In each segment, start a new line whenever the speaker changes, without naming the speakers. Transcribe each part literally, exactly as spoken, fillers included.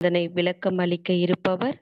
அதனை விளக்கம் அளிக்க இருப்பவர்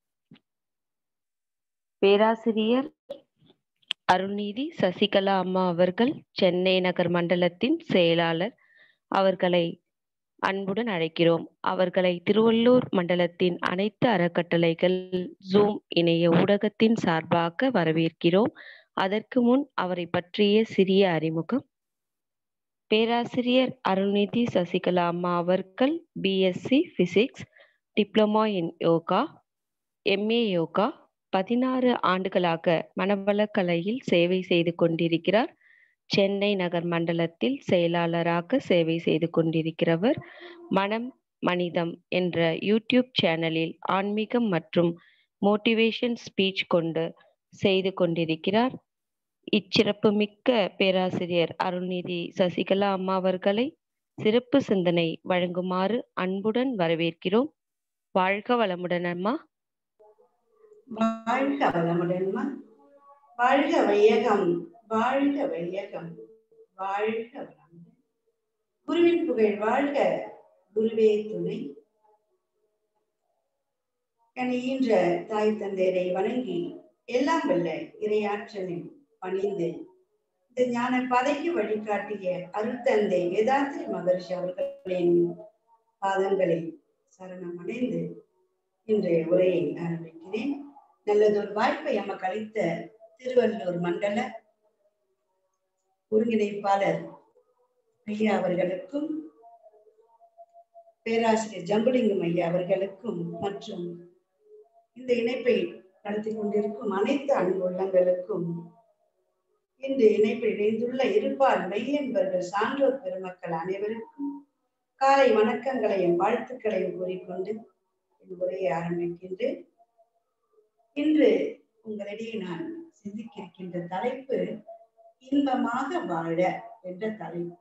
பேராசிரியர் அருள்நிதி சசிகலா அம்மா அவர்கள், சென்னை நகர் மண்டலத்தின் செயலாளர். அவர்களை அன்புடன் அழைக்கிறோம். அவர்களை திருவள்ளூர் மண்டலத்தின் அனைத்து அறக்கட்டளைகள் ஜூம் இணைய ஊடகத்தின் சார்பாக வரவேற்கிறோம். அதற்கு முன் அவரை பற்றிய சிறிய அறிமுகம். பேராசிரியர் அருள்நிதி சசிகலா அம்மா அவர்கள் BSc physics, diploma in yoga, MA yoga, பதினாறு ஆண்டுகளாக மனவளக்கலையில் சேவை செய்து கொண்டிருக்கிறார். சென்னை நகர் மண்டலத்தில் செயலாளராக சேவை செய்து கொண்டிருக்கிறவர். மனம் மனிதம் என்ற யூடியூப் சேனலில் ஆன்மீகம் மற்றும் மோட்டிவேஷன் ஸ்பீச் கொண்டு செய்து கொண்டிருக்கிறார். இச்சிறப்பு மிக்க பேராசிரியர் அருள்நிதி சசிகலா அம்மா அவர்களை சிறப்பு சிந்தனை வழங்குமாறு அன்புடன் வரவேற்கிறோம். வாழ்க வளமுடன் அம்மா.
வாழ்க வளமுடன்மா. வாழ்க வையகம், வாழ்க வையகம், வாழ்க வளமுடன். குருவின் புகழ் வாழ்க, குருவே துணை. ஈன்ற தாய் தந்தையரை வணங்கி எல்லாம் வல்ல இறையாற்றலில் பணிந்து இந்த ஞான பாதைக்கு வழிகாட்டிய அருட்தந்தை வேதாத்திரி மகரிஷி அவர்களின் பாதங்களை சரணம் அடைந்து இன்றைய உரையை ஆரம்பிக்கிறேன். நல்லதொரு வாய்ப்பை எமக்கு அளித்த திருவள்ளூர் மண்டல ஒருங்கிணைப்பாளர் ஐயா அவர்களுக்கும், பேராசிரியர் ஜம்புலிங்கம் ஐயா அவர்களுக்கும் மற்றும் இந்த இணைப்பை நடத்தி கொண்டிருக்கும் அனைத்து அன்பு உள்ளங்களுக்கும், இன்று இணைப்பில் இணைந்துள்ள இருப்பால் மெய்யன்பர்கள் சான்றோர் பெருமக்கள் அனைவருக்கும் காலை வணக்கங்களையும் வாழ்த்துக்களையும் கூறிக்கொண்டு என் உரையை ஆரம்பிக்கின்றேன். இன்று உங்களிடையே நான் சிந்திக்க இருக்கின்ற தலைப்பு இன்பமாக வாழ என்ற தலைப்பு.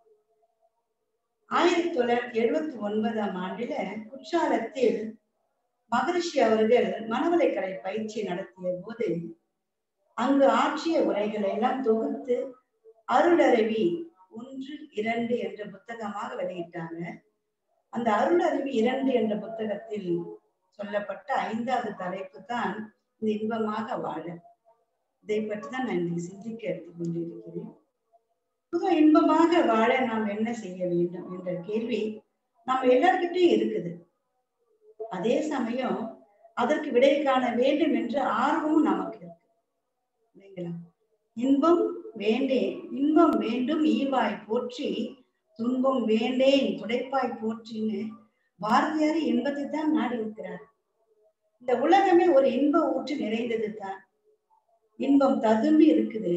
ஆயிரத்தி தொள்ளாயிரத்தி எழுபத்தி ஒன்பதாம் ஆண்டில குற்றாலத்தில் மகரிஷி அவர்கள் மனவளக்கலை பயிற்சி நடத்திய போது அங்கு ஆற்றிய உரைகளை எல்லாம் தொகுத்து அருளருவி ஒன்று இரண்டு என்ற புத்தகமாக வெளியிட்டாங்க. அந்த அருளருவி இரண்டு என்ற புத்தகத்தில் சொல்லப்பட்ட ஐந்தாவது தலைப்பு தான் இந்த இன்பமாக வாழ. இதை பற்றி தான் நான் இன்னைக்கு சிந்திக்க எடுத்துக் கொண்டிருக்கிறேன். புது இன்பமாக வாழ நாம் என்ன செய்ய வேண்டும் என்ற கேள்வி நம்ம எல்லார்கிட்டையும் இருக்குது. அதே சமயம் அதற்கு விடை காண வேண்டும் என்ற ஆர்வமும் நமக்கு இருக்கு இல்லைங்களா? இன்பம் வேண்டேன், இன்பம் வேண்டும் ஈவாய் போற்றி, துன்பம் வேண்டேன் துடைப்பாய் போற்றின்னு பாரதியார் இன்பத்தை தான் நாடி இருக்கிறார். இந்த உலகமே ஒரு இன்ப ஊற்று நிறைந்தது தான். இன்பம் ததும்பி இருக்குது.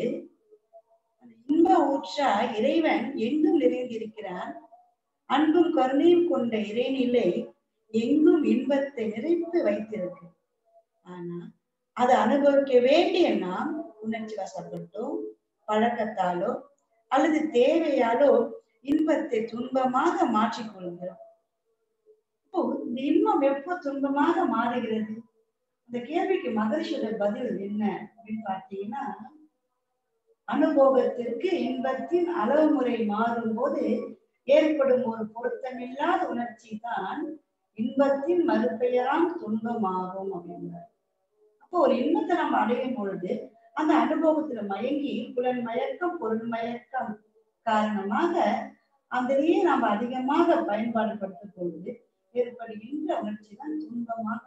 இன்ப ஊற்றா இறைவன் எங்கும் நிறைந்திருக்கிறான். அன்பும் கருணையும் கொண்ட இறைநிலை எங்கும் இன்பத்தை நிறைத்து வைத்திருக்கு. ஆனா அதை அனுபவிக்க வேண்டிய நாம் உணர்ச்சி வசப்பட்டோ பழக்கத்தாலோ அல்லது தேவையாலோ இன்பத்தை துன்பமாக மாற்றிக்கொள்கிறோம். இப்போ இந்த இன்பம் எப்போ துன்பமாக மாறுகிறது? அந்த கேள்விக்கு மகரிஷியோட பதில் என்ன அப்படின்னு பார்த்தீங்கன்னா, அனுபவத்திற்கு இன்பத்தின் அளவு முறை மாறும் போது ஏற்படும் ஒரு பொருத்தமில்லாத உணர்ச்சி தான் இன்பத்தின் மறுபெயராம் துன்பமாகும் அப்படின்றார். அப்போ ஒரு இன்பத்தை நம்ம அடையும் பொழுது அந்த அனுபவத்துல மயங்கி புலன் மயக்கம் பொருள் மயக்கம் காரணமாக அதிலேயே நாம் அதிகமாக பயன்பாடு படுத்தும் பொழுது ஏற்படுகின்ற உணர்ச்சி தான் துன்பமாக.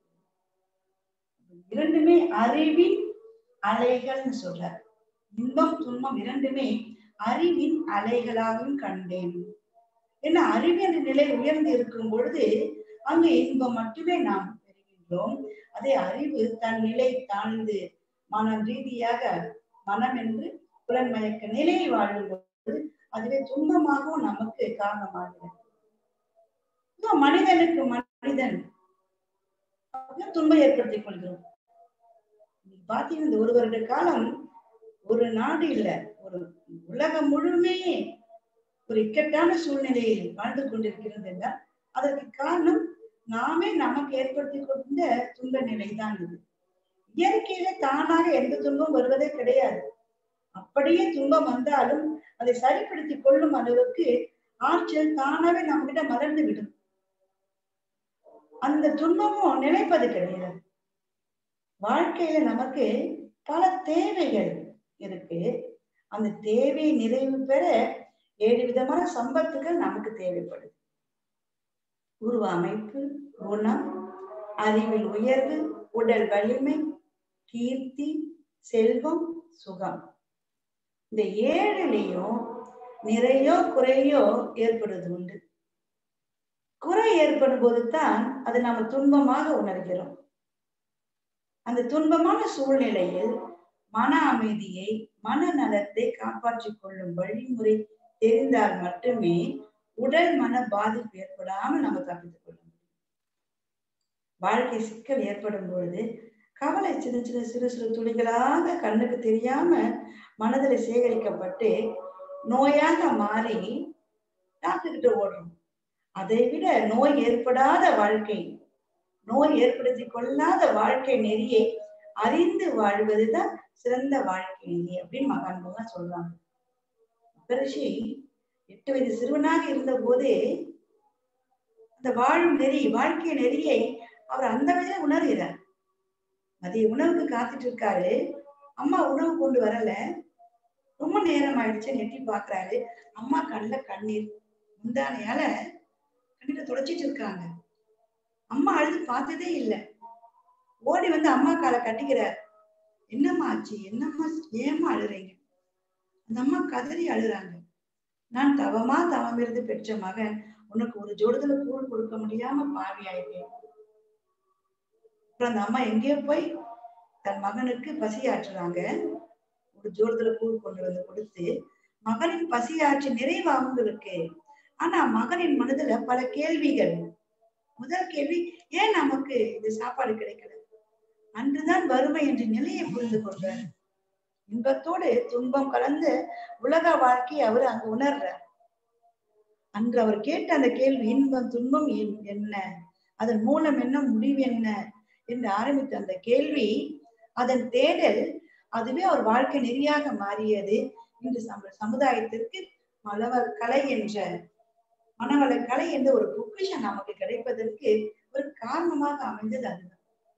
இரண்டுமே அறிவின் அலைகள்னு சொல்றார். இன்பம் துன்பம் இரண்டுமே அறிவின் அலைகளாகவும் கண்டேன். ஏன்னா அறிவின் நிலை உயர்ந்து இருக்கும் பொழுது அங்கு இன்பம் மட்டுமே நாம் பெறுகின்றோம். அதே அறிவு தன் நிலை தாழ்ந்து மனம் ரீதியாக மனம் என்று புலன்மயக்க நிலையை வாழும் பொழுது அதுவே துன்பமாகவும் நமக்கு காரணமாகிறது. மனிதனுக்கு மனிதன் துன்பம் ஏற்படுத்திக் கொள்கிறோம். பாத்தீங்கன்னா இந்த ஒரு வருட காலம் ஒரு நாடு இல்ல, ஒரு உலகம் முழுமே ஒரு இக்கட்டான சூழ்நிலையில் வாழ்ந்து கொண்டிருக்கிறது என்றால் அதற்கு காரணம் நாமே நமக்கு ஏற்படுத்தி கொண்ட துன்ப நிலை தான் இது. இயற்கையில தானாக எந்த துன்பம் வருவதே கிடையாது. அப்படியே துன்பம் வந்தாலும் அதை சரிப்படுத்திக் கொள்ளும் அளவுக்கு ஆற்றல் தானாவே நம்ம கிட்ட மலர்ந்து விடும். அந்த துன்பமும் நிலைப்பது கிடையாது. வாழ்க்கையில நமக்கு பல தேவைகள் இருக்கு. அந்த தேவை நிறைவு பெற ஏழு விதமான சம்பத்துகள் நமக்கு தேவைப்படுது. உருவ அமைப்பு, குணம், அறிவில் உயர்வு, உடல் வலிமை, கீர்த்தி, செல்வம், சுகம். இந்த ஏழுலையும் நிறையோ குறையோ ஏற்படுவது உண்டு. குறை ஏற்படும் போதுதான் அது நம்ம துன்பமாக உணர்கிறோம். அந்த துன்பமான சூழ்நிலையில் மன அமைதியை, மனநலத்தை காப்பாற்றிக் கொள்ளும் வழிமுறை தெரிந்தால் மட்டுமே உடல் மன பாதிப்பு ஏற்படாமல் நம்ம தப்பித்துக் கொள்ள முடியும். வாழ்க்கை சிக்கல் ஏற்படும் பொழுது கவலை சின்ன சின்ன சிறு சிறு துளிகளாக கண்ணுக்கு தெரியாம மனதில் சேகரிக்கப்பட்டு நோயாக மாறி டாக்டர் கிட்ட ஓடுறோம். அதை விட நோய் ஏற்படாத வாழ்க்கை, நோய் ஏற்படுத்தி கொள்ளாத வாழ்க்கை நெறியை அறிந்து வாழ்வதுதான் சிறந்த வாழ்க்கை நெறி அப்படின்னு மகான்கள் சொல்றாங்க. மகரிஷி எட்டு வயது சிறுவனாக இருந்த போதே அந்த வாழும் நெறி, வாழ்க்கை நெறியை அவர் அந்த வயதில உணர்கிறார். மதிய உணவுக்கு காத்துட்டு இருக்காரு. அம்மா உணவு கொண்டு வரல. ரொம்ப நேரம் ஆயிடுச்சு. நெட்டி பாக்குறாரு. அம்மா கண்ணுல கண்ணீர், முந்தானையால கண்ணீரை துடைச்சிட்டு இருக்காங்க. அம்மா அழுது பார்த்ததே இல்லை. ஓடி வந்து அம்மா காலை கட்டிக்கிறார். என்னம்மா ஆச்சு? என்னம்மா ஏமா அழுறீங்க? அந்த அம்மா கதறி அழுறாங்க. நான் தவமா தவம் இருந்து பெற்ற மகன், உனக்கு ஒரு ஜோடுதல கூழ் கொடுக்க முடியாம பாவி ஆயிட்டேன். அப்புறம் அந்த அம்மா எங்கேயோ போய் தன் மகனுக்கு பசி ஆற்றுறாங்க. ஒரு ஜோடுதல கூழ் கொண்டு வந்து கொடுத்து மகனின் பசி ஆற்றி நிறைவு அவங்களுக்கு. ஆனா மகனின் மனதுல பல கேள்விகள். முதல் கேள்வி, ஏன் நமக்கு இது சாப்பாடு கிடைக்கல? அன்றுதான் வறுமை என்ற நிலையை புரிந்து கொண்டார். இன்பத்தோடு துன்பம் கலந்து உலக வாழ்க்கையை அவர் அங்கு உணர்றார். அன்று அவர் கேட்ட அந்த கேள்வி, இன்பம் துன்பம் என்ன, அதன் மூலம் என்ன, முடிவு என்ன என்று ஆரம்பித்த அந்த கேள்வி, அதன் தேடல், அதுவே அவர் வாழ்க்கை நெறியாக மாறியது. இன்று சமுதாயத்திற்கு மலவ கலை என்ற மனவள கலை என்ற ஒரு பொக்கிஷம் நமக்கு கிடைப்பதற்கு ஒரு காரணமாக அமைந்தது அதுதான்.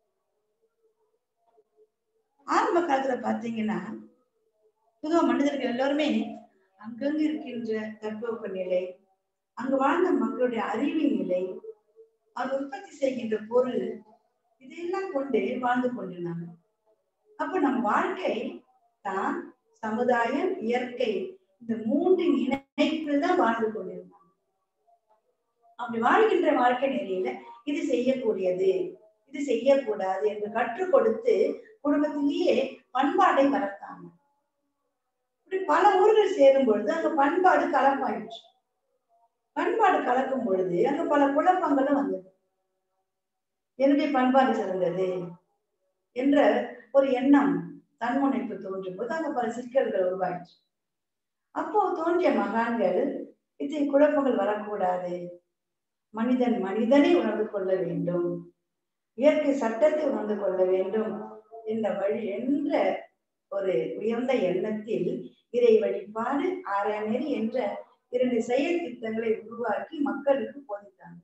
ஆரம்ப காலத்துல பாத்தீங்கன்னா பொதுவா மனிதர்கள் எல்லாருமே அங்கங்கு இருக்கின்ற தட்பவெப்ப நிலை, அங்கு வாழ்ந்த மக்களுடைய அறிவின் நிலை, அது உற்பத்தி செய்கின்ற பொருள், இதையெல்லாம் கொண்டு வாழ்ந்து கொண்டிருந்தாங்க. அப்ப நம் வாழ்க்கை தான் சமுதாயம், இயற்கை, இந்த மூன்று இணைப்பில் தான் வாழ்ந்து கொண்டிருந்தாங்க. அப்படி வாழ்கின்ற வாழ்க்கை நெறியில இது செய்யக்கூடியது, இது செய்யக்கூடாது என்று கற்றுக் கொடுத்து குடும்பத்திலேயே பண்பாடை வளர்த்தாங்க. இப்படி பல ஊர்கள் சேரும் பொழுது அங்க பண்பாடு கலப்பாயிடுச்சு. பண்பாடு கலக்கும் பொழுது அங்க பல குழப்பங்களும் வந்தது. என்னுடைய பண்பாடு சிறந்தது என்ற ஒரு எண்ணம், தன்முனைப்பு தோன்றும் போது அங்க பல சிக்கல்கள் உருவாயிடுச்சு. அப்போ தோன்றிய மகான்கள், இத்தனை குழப்பங்கள் வரக்கூடாது, மனிதன் மனிதனை உணர்ந்து கொள்ள வேண்டும், இயற்கை சட்டத்தை உணர்ந்து கொள்ள வேண்டும் என்ற வழி என்ற ஒரு உயர்ந்த எண்ணத்தில் இறை வழிபாடு, ஆராய்நெறி என்ற இரண்டு செயல் திட்டங்களை உருவாக்கி மக்களுக்கு போதித்தாங்க.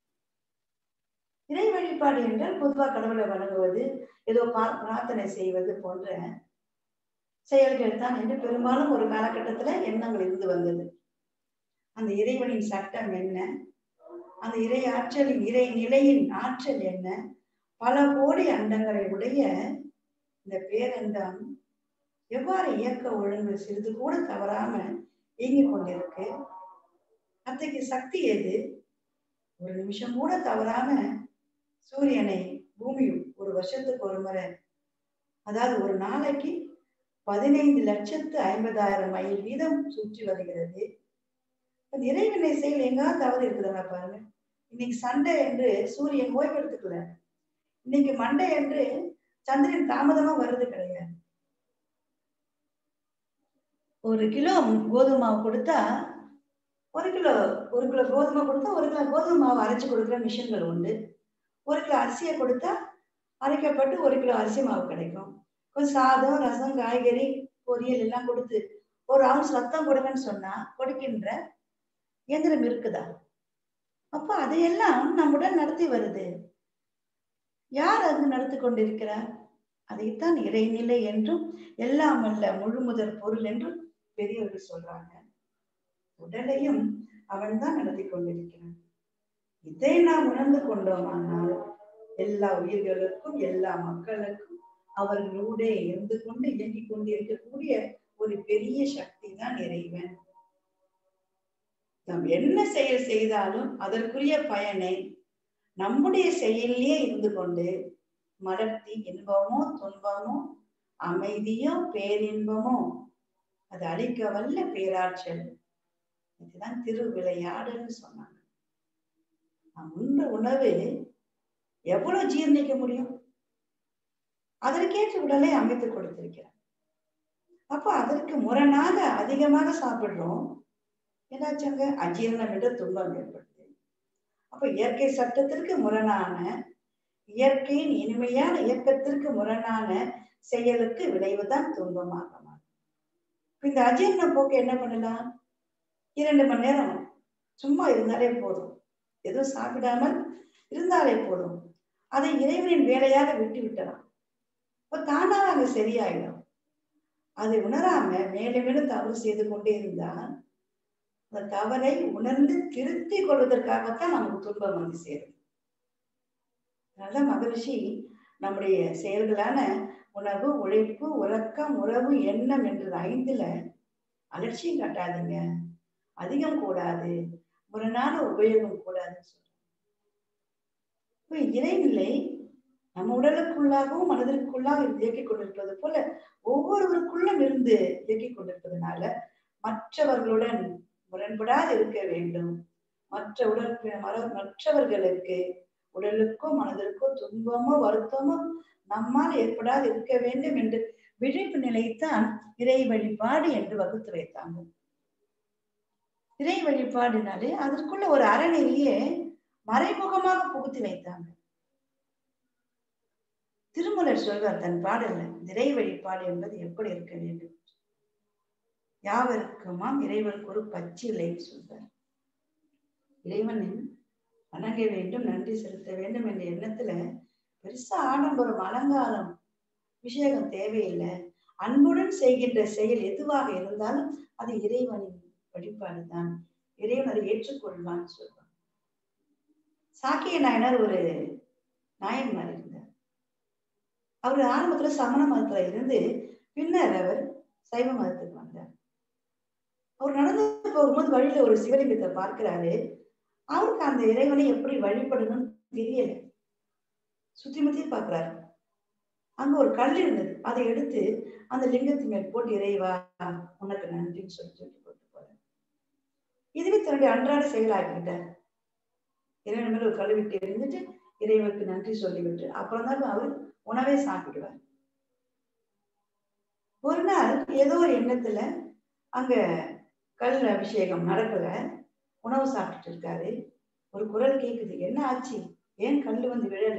இறை வழிபாடு என்றால் பொதுவாக கடவுளை வணங்குவது, ஏதோ பிரார்த்தனை செய்வது போன்ற செயல்கள் தான் என்று பெரும்பாலும் ஒரு காலகட்டத்துல எண்ணங்கள் இருந்து வந்தது. அந்த இறைவனின் சட்டம் என்ன, அந்த இறை ஆற்றலின் இறை நிலையின் ஆற்றல் என்ன, பல கோடி அண்டங்களை உடைய இந்த பேரண்டம் எவ்வாறு இயக்க ஒழுங்கு சிறிது கூட தவறாம இயங்கிக் கொண்டிருக்கு, அத்தகைய சக்தி எது, ஒரு நிமிஷம் கூட தவறாம சூரியனை பூமி ஒரு வருஷத்துக்கு ஒரு முறை, அதாவது ஒரு நாளைக்கு பதினைந்து லட்சத்து ஐம்பதாயிரம் மைல் வீதம் சுற்றி வருகிறது. இறைவனை செயல் எங்காவது தவறு இருக்குதுங்க பாருங்க. இன்னைக்கு சண்டை என்று சூரியன் ஓய்வெடுத்துக்கல, இன்னைக்கு மண்டை என்று சந்திரன் தாமதமா வர்றது கிடையாது. ஒரு கிலோ கோதுமை மாவு கொடுத்தா ஒரு கிலோ ஒரு கிலோ கோதுமை கொடுத்தா ஒரு கிலோ கோதுமை மாவு அரைச்சு கொடுக்குற மிஷின்கள் உண்டு. ஒரு கிலோ அரிசியை கொடுத்தா அரைக்கப்பட்டு ஒரு கிலோ அரிசி மாவு கிடைக்கும். கொஞ்சம் சாதம், ரசம், காய்கறி, பொரியல் எல்லாம் கொடுத்து ஒரு அவுன்ஸ் ரத்தம் கொடுங்கன்னு சொன்னா கொடுக்கின்ற இயந்திரம் இருக்குதா? அப்ப அதையெல்லாம் நம் உடல் நடத்தி வருது. யார் அது நடத்தி கொண்டிருக்கிறார்? அதைத்தான் இறைநிலை என்றும் எல்லாம் அல்ல முழுமுதற் பொருள் என்றும் பெரியவர்கள் சொல்றாங்க. உடலையும் அவன் தான் நடத்தி கொண்டிருக்கிறான். இதை நாம் உணர்ந்து கொண்டோமானால் எல்லா உயிர்களுக்கும் எல்லா மக்களுக்கும் அவர்களோடு இருந்து கொண்டு இயங்கிக் கொண்டிருக்கக்கூடிய ஒரு பெரிய சக்தி தான் இறைவன். நாம் என்ன செயல் செய்தாலும் அதற்குரிய பயனை நம்முடைய செயலிலே இருந்து கொண்டு மலர்த்தி இன்பமோ துன்பமோ அமைதியோ பேரின்பமோ அது அளிக்க வல்ல பேராற்றல். இதுதான் திருவிளையாடுன்னு சொன்னாங்க. உண்ட உணவு எவ்வளவு ஜீர்ணிக்க முடியும்? அதற்கேற்ற உடலை அமைத்து கொடுத்திருக்கிறார். அப்ப அதற்கு முரணாக அதிகமாக சாப்பிடுறோம். ஏதாச்சுங்க அஜீரணம் என்ற துன்பம் ஏற்படுது. அப்ப இயற்கை சட்டத்திற்கு முரணான இயற்கையின் இனிமையான இயக்கத்திற்கு முரணான செயலுக்கு விளைவுதான் துன்பமாக மாறும். இந்த அஜீரண போக்கு என்ன பண்ணலாம்? இரண்டு மணி நேரம் சும்மா இருந்தாலே போதும், எதுவும் சாப்பிடாமல் இருந்தாலே போதும். அதை இறைவனின் வேலையாக விட்டு விட்டலாம். இப்ப தானா அங்க சரியாயிடும். அதை உணராம மேலும் மேலும் தவறு செய்து கொண்டே இருந்தால் அந்த தவறை உணர்ந்து திருத்தி கொள்வதற்காகத்தான் நமக்கு துன்பம் வந்து சேரும். நல்ல மகிழ்ச்சி நம்முடைய செயல்களான உணவு, உழைப்பு, உறக்கம், உறவு, எண்ணம் என்ற ஐந்துல அலட்சியம் காட்டாதீங்க. அதிகம் கூடாது, முரணான உபயோகம் கூடாதுன்னு சொல்றோம். இப்ப இறைநிலை நம்ம உடலுக்குள்ளாகவும் மனதிற்குள்ளாக இயக்கிக் கொண்டிருப்பது போல ஒவ்வொருவருக்குள்ளும் இருந்து இயக்கிக் கொண்டிருப்பதனால மற்றவர்களுடன் முரண்படாது இருக்க வேண்டும். மற்ற உடல் மற்றவர்களுக்கு உடலுக்கோ மனதிற்கோ துன்பமோ வருத்தமோ நம்மால் ஏற்படாது இருக்க வேண்டும் என்று விழிப்பு நிலைத்தான் இறை வழிபாடு என்று வகுத்து வைத்தாங்க. இறை வழிபாடுனாலே அதற்குள்ள ஒரு அறநெறியே மறைமுகமாக புகுத்தி வைத்தாங்க. திருமலர் சொல்வார் தன் பாடல்ல, இறை வழிபாடு என்பது எப்படி இருக்க வேண்டும்? யாவருக்குமாம் இறைவனுக்கு ஒரு பச்சிலை சொல்வார். இறைவனின் வணங்க வேண்டும், நன்றி செலுத்த வேண்டும் என்ற எண்ணத்துல பெருசா ஆடம்பரம், அலங்காரம், விஷயம் தேவையில்லை. அன்புடன் செய்கின்ற செயல் எதுவாக இருந்தாலும் அது இறைவனின் வழிபாடுதான். இறைவன் அதை ஏற்றுக்கொள்வான்னு சொல்வான். சாக்கிய நாயனார் ஒரு நாயன்மார் இருந்தார். அவர் ஆரம்பத்துல சமண மதத்துல இருந்து பின்னர் அவர் சைவ மதத்துக்கு வந்தார். அவர் நடந்து போகும்போது வழியில ஒரு சிவலிங்கத்தை பார்க்கிறாரு. அவருக்கு அந்த இறைவனை எப்படி வழிபடணும்னு தெரியல. சுத்தி முத்தி பார்க்கிறாரு. அங்க ஒரு கல் இருந்தது. அதை எடுத்து அந்த லிங்கத்தின் மேல் போட்டு இறைவா உனக்கு நன்றின்னு சொல்லி சொல்லி போட்டு போறாரு. இதுவே தன்னுடைய அன்றாட செயலாக்கிட்டார். இறைவன் மேல ஒரு கழுவிட்டு இருந்துட்டு இறைவனுக்கு நன்றி சொல்லிவிட்டு அப்புறம் தான் அவர் உணவே சாப்பிடுவார். ஒரு நாள் ஏதோ ஒரு எண்ணத்துல அங்க கல் அபிஷேகம் நடக்கல, உணவு சாப்பிட்டுட்டு இருக்காரு. ஒரு குரல் கேக்குது, என்ன ஆச்சு, ஏன் கல் வந்து விழல?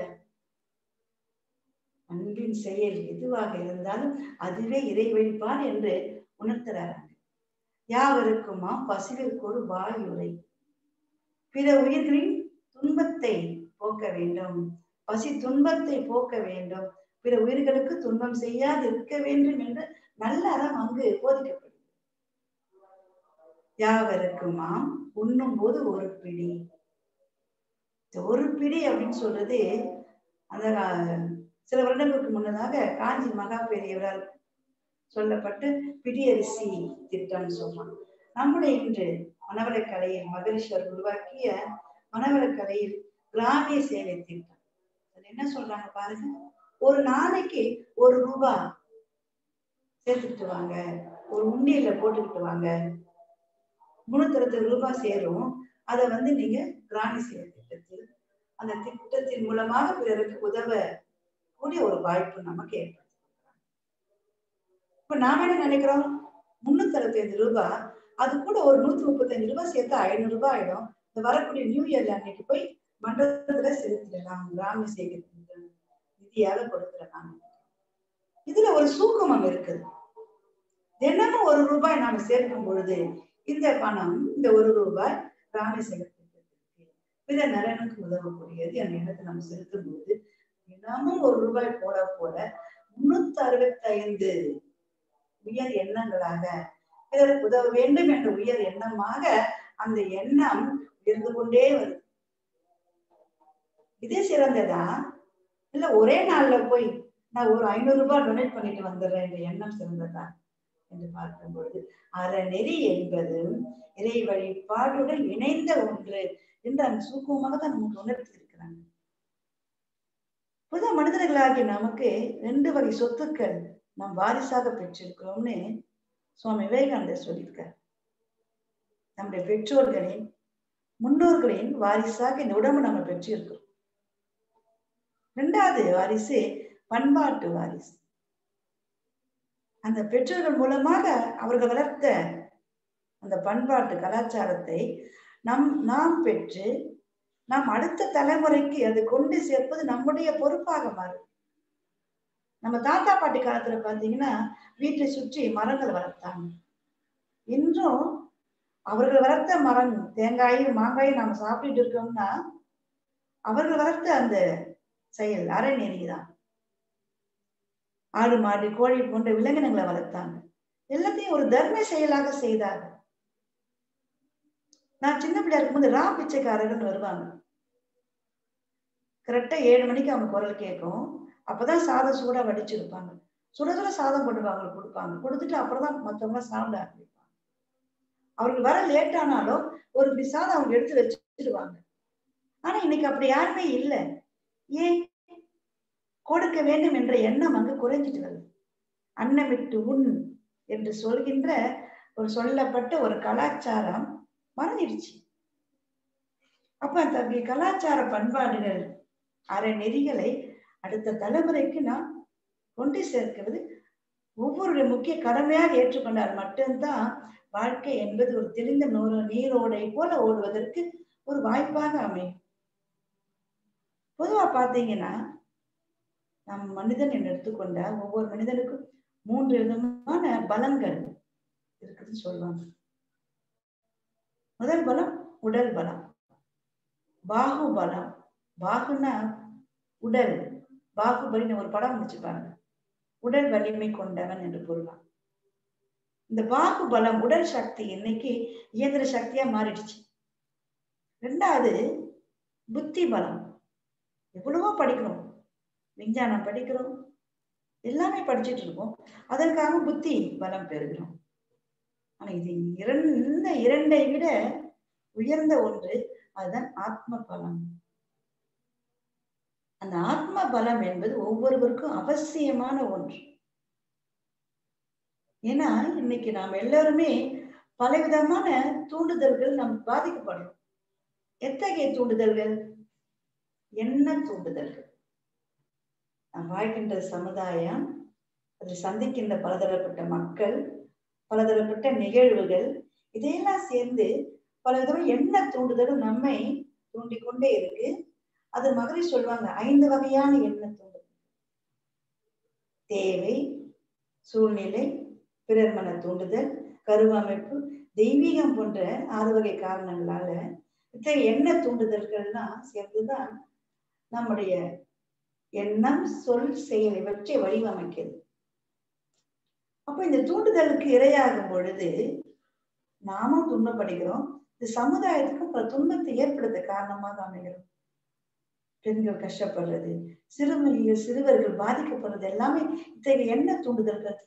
அன்பின் செயல் எதுவாக இருந்தாலும் அதுவே இறை வழிபாடு என்று உணர்த்துறாங்க. யாவருக்குமா பசிவிற்கு ஒரு வாயுரை, பிற உயிர்களின் துன்பத்தை போக்க வேண்டும், பசி துன்பத்தை போக்க வேண்டும், பிற உயிர்களுக்கு துன்பம் செய்யாது இருக்க வேண்டும் என்று நல்ல அறம் அங்கு போதிக்கப்படுது. யாவருக்குமாம் உண்ணும் போது ஒரு பிடி. ஒரு பிடி அப்படின்னு சொல்றது அந்த சில வருடங்களுக்கு முன்னதாக காஞ்சி மகா பெரியவரால் சொல்லப்பட்டு பிடியரிசி திட்டம் சொல்றாங்க. நம்முடைய இன்று மனவளக்கலையில் மகரிஷர் உருவாக்கிய மனவளக்கலையில் கிராமிய சேவை திட்டம். அது என்ன சொல்றாங்க பாருங்க, ஒரு நாளைக்கு ஒரு ரூபாய் சேர்த்துக்கிட்டு வாங்க, ஒரு உண்டியல போட்டுக்கிட்டு வாங்க, முன்னூத்தி அறுபது ரூபாய் சேரும். அதை வந்து நீங்க கிராமிய சேவை திட்டத்தில் அந்த திட்டத்தின் மூலமாக பிறருக்கு உதவ கூடிய ஒரு வாய்ப்பு நமக்கு ஏற்படுத்தி. இப்ப நாம என்ன நினைக்கிறோம், முன்னூத்தி அறுபத்தி ஐந்து ரூபாய் அது கூட ஒரு நூத்தி முப்பத்தி அஞ்சு ரூபாய் சேர்த்தா ஐநூறு ரூபாய் ஆயிடும். இந்த வரக்கூடிய நியூ இயர்ல அன்னைக்கு போய் மண்டலத்துல செலுத்திடலாம், கிராமிய சேவை நிதியாக கொடுத்துடலாம். இதுல ஒரு சூக்கமம் இருக்குது. தினமும் ஒரு ரூபாய் நாம சேர்க்கும் பொழுது இந்த பணம், இந்த ஒரு ரூபாய் கிராமிய சேவை திட்டத்திற்கு பிற நலனுக்கு உதவக்கூடியது என்ற எண்ணத்தை நம்ம செலுத்தும் போது தினமும் ஒரு ரூபாய் போட போட முன்னூத்தி அறுபத்தி ஐந்து உயர் எண்ணங்களாக பிறருக்கு உதவ வேண்டும் என்ற உயர் எண்ணமாக அந்த எண்ணம் இருந்து கொண்டே வருது. இது சிறந்ததா இல்ல ஒரே நாள்ல போய் நான் ஒரு ஐநூறு ரூபாய் டொனேட் பண்ணிட்டு வந்துடுறேன் என்ற எண்ணம் சிறந்ததா என்று பார்க்கும் பொழுது அறநெறி என்பது இறை வழிபாடுடன் இணைந்த ஒன்று என்று அந்த சூக்குவமாக தான் நமக்கு உணர்த்தி இருக்கிறாங்க. புது மனிதர்களாகி நமக்கு ரெண்டு வகை சொத்துக்கள் நாம் வாரிசாக பெற்றிருக்கிறோம்னு சுவாமி விவேகானந்தர் சொல்லியிருக்கார். நம்முடைய பெற்றோர்களின் முன்னோர்களின் வாரிசாக இந்த உடம்பு நம்ம பெற்றிருக்கிறோம். இரண்டாவது வாரிசு பண்பாட்டு வாரிசு. அந்த பெற்றோர்கள் மூலமாக அவர்கள் வளர்த்த அந்த பண்பாட்டு கலாச்சாரத்தை நம் நாம் பெற்று நாம் அடுத்த தலைமுறைக்கு அதை கொண்டு சேர்ப்பது நம்முடைய பொறுப்பாக மாறும். நம்ம தாத்தா பாட்டி காலத்துல பாத்தீங்கன்னா வீட்டை சுற்றி மரங்கள் வளர்த்தாங்க. இன்றும் அவர்கள் வளர்த்த மரம் தேங்காயும் மாங்காயும் நாம சாப்பிட்டு இருக்கோம்னா அவர்கள் வளர்த்த அந்த செயல் அறநெறிதான். ஆடு மாடு கோழி போன்ற விலங்கினங்களை வளர்த்தாங்க. எல்லாத்தையும் ஒரு தர்ம செயலாக செய்தாங்க. நான் சின்ன பிள்ளையா இருக்கும்போது ரா பிச்சைக்காரர்கள் வருவாங்க. கரெக்டா ஏழு மணிக்கு அவங்க குரல் கேட்கும். அப்பதான் சாதம் சூடா வடிச்சிருப்பாங்க. சுட சுட சாதம் கொண்டு அவங்களுக்கு கொடுப்பாங்க. கொடுத்துட்டு அப்புறம் தான் மற்றவங்க சாப்பிட ஆரம்பிப்பாங்க. அவருக்கு வர லேட் ஆனாலும் ஒரு இப்படி சாதம் அவங்க எடுத்து வச்சுடுவாங்க. ஆனா இன்னைக்கு அப்படி யாருமே இல்லை. ஏன்? கொடுக்க வேண்டும் என்ற எண்ணம் அங்கு குறைஞ்சிட்டு வருது. அன்னமிட்டு உண் என்று சொல்கின்ற ஒரு சொல்லப்பட்ட ஒரு கலாச்சாரம் மறைஞ்சிடுச்சு. அப்ப அந்த கலாச்சார பண்பாடுகள் அறநெறிகளை அடுத்த தலைமுறைக்கு நாம் கொண்டு சேர்க்கிறது ஒவ்வொரு முக்கிய கடமையாக ஏற்றுக்கொண்டால் மட்டும்தான் வாழ்க்கை என்பது ஒரு தெளிந்த நூறு நீரோடை போல ஓடுவதற்கு ஒரு வாய்ப்பாக அமையும். பொதுவா பாத்தீங்கன்னா நம் மனிதன் என்று எடுத்துக்கொண்டால் ஒவ்வொரு மனிதனுக்கும் மூன்று விதமான பலங்கள் இருக்குதுன்னு சொல்லுவாங்க. முதல் பலம் உடல் பலம், பாகு பலம். பாகுனா உடல், பாகுபலின்னு ஒரு படம் வச்சுப்பாங்க. உடல் வலிமை கொண்டவன் என்று பொருளாம். இந்த பாகு பலம் உடல் சக்தி இன்னைக்கு இயந்திர சக்தியா மாறிடுச்சு. ரெண்டாவது புத்தி பலம். எவ்வளவோ படிக்கிறோம், விஞ்ஞானம் படிக்கிறோம், எல்லாமே படிச்சுட்டு இருக்கோம். அதற்காக புத்தி பலம் பெறுகிறோம். ஆனா இது இரண்டு இரண்டை விட உயர்ந்த ஒன்று, அதுதான் ஆத்ம பலம். அந்த ஆத்ம பலம் என்பது ஒவ்வொருவருக்கும் அவசியமான ஒன்று. ஏன்னா இன்னைக்கு நாம் எல்லாருமே பலவிதமான தூண்டுதல்கள் நாம் பாதிக்கப்படுறோம். எத்தகைய தூண்டுதல்கள்? என்ன தூண்டுதல்கள்? நாம் வாழ்கின்ற சமுதாயம், அதில் சந்திக்கின்ற பலதரப்பட்ட மக்கள், பலதரப்பட்ட நிகழ்வுகள், இதையெல்லாம் சேர்ந்து பலவிதமான என்ன தூண்டுதலும் நம்மை தூண்டிக்கொண்டே இருக்கு. அது மகளிர் சொல்லுவாங்க ஐந்து வகையான எண்ண தூண்டுதல். தேவை, சூழ்நிலை, பிறர் மன தூண்டுதல், கருவமைப்பு, தெய்வீகம் போன்ற ஆறு வகை காரணங்களால இத்தகைய எண்ண தூண்டுதல்கள்லாம் சேர்ந்துதான் நம்முடைய எண்ணம், சொல், செயல் இவற்றை வடிவமைக்கிறது. அப்ப இந்த தூண்டுதலுக்கு இரையாகும் பொழுது நாமும் துன்பப்படுகிறோம். இந்த சமுதாயத்துக்கு பல துன்பத்தை ஏற்படுத்த காரணமாக அமைகிறோம். பெண்கள் கஷ்டப்படுறது, சிறுமிகள் சிறுவர்கள் பாதிக்கப்படுறது எல்லாமே இத்தகைய எண்ண தூண்டுதல்கள்.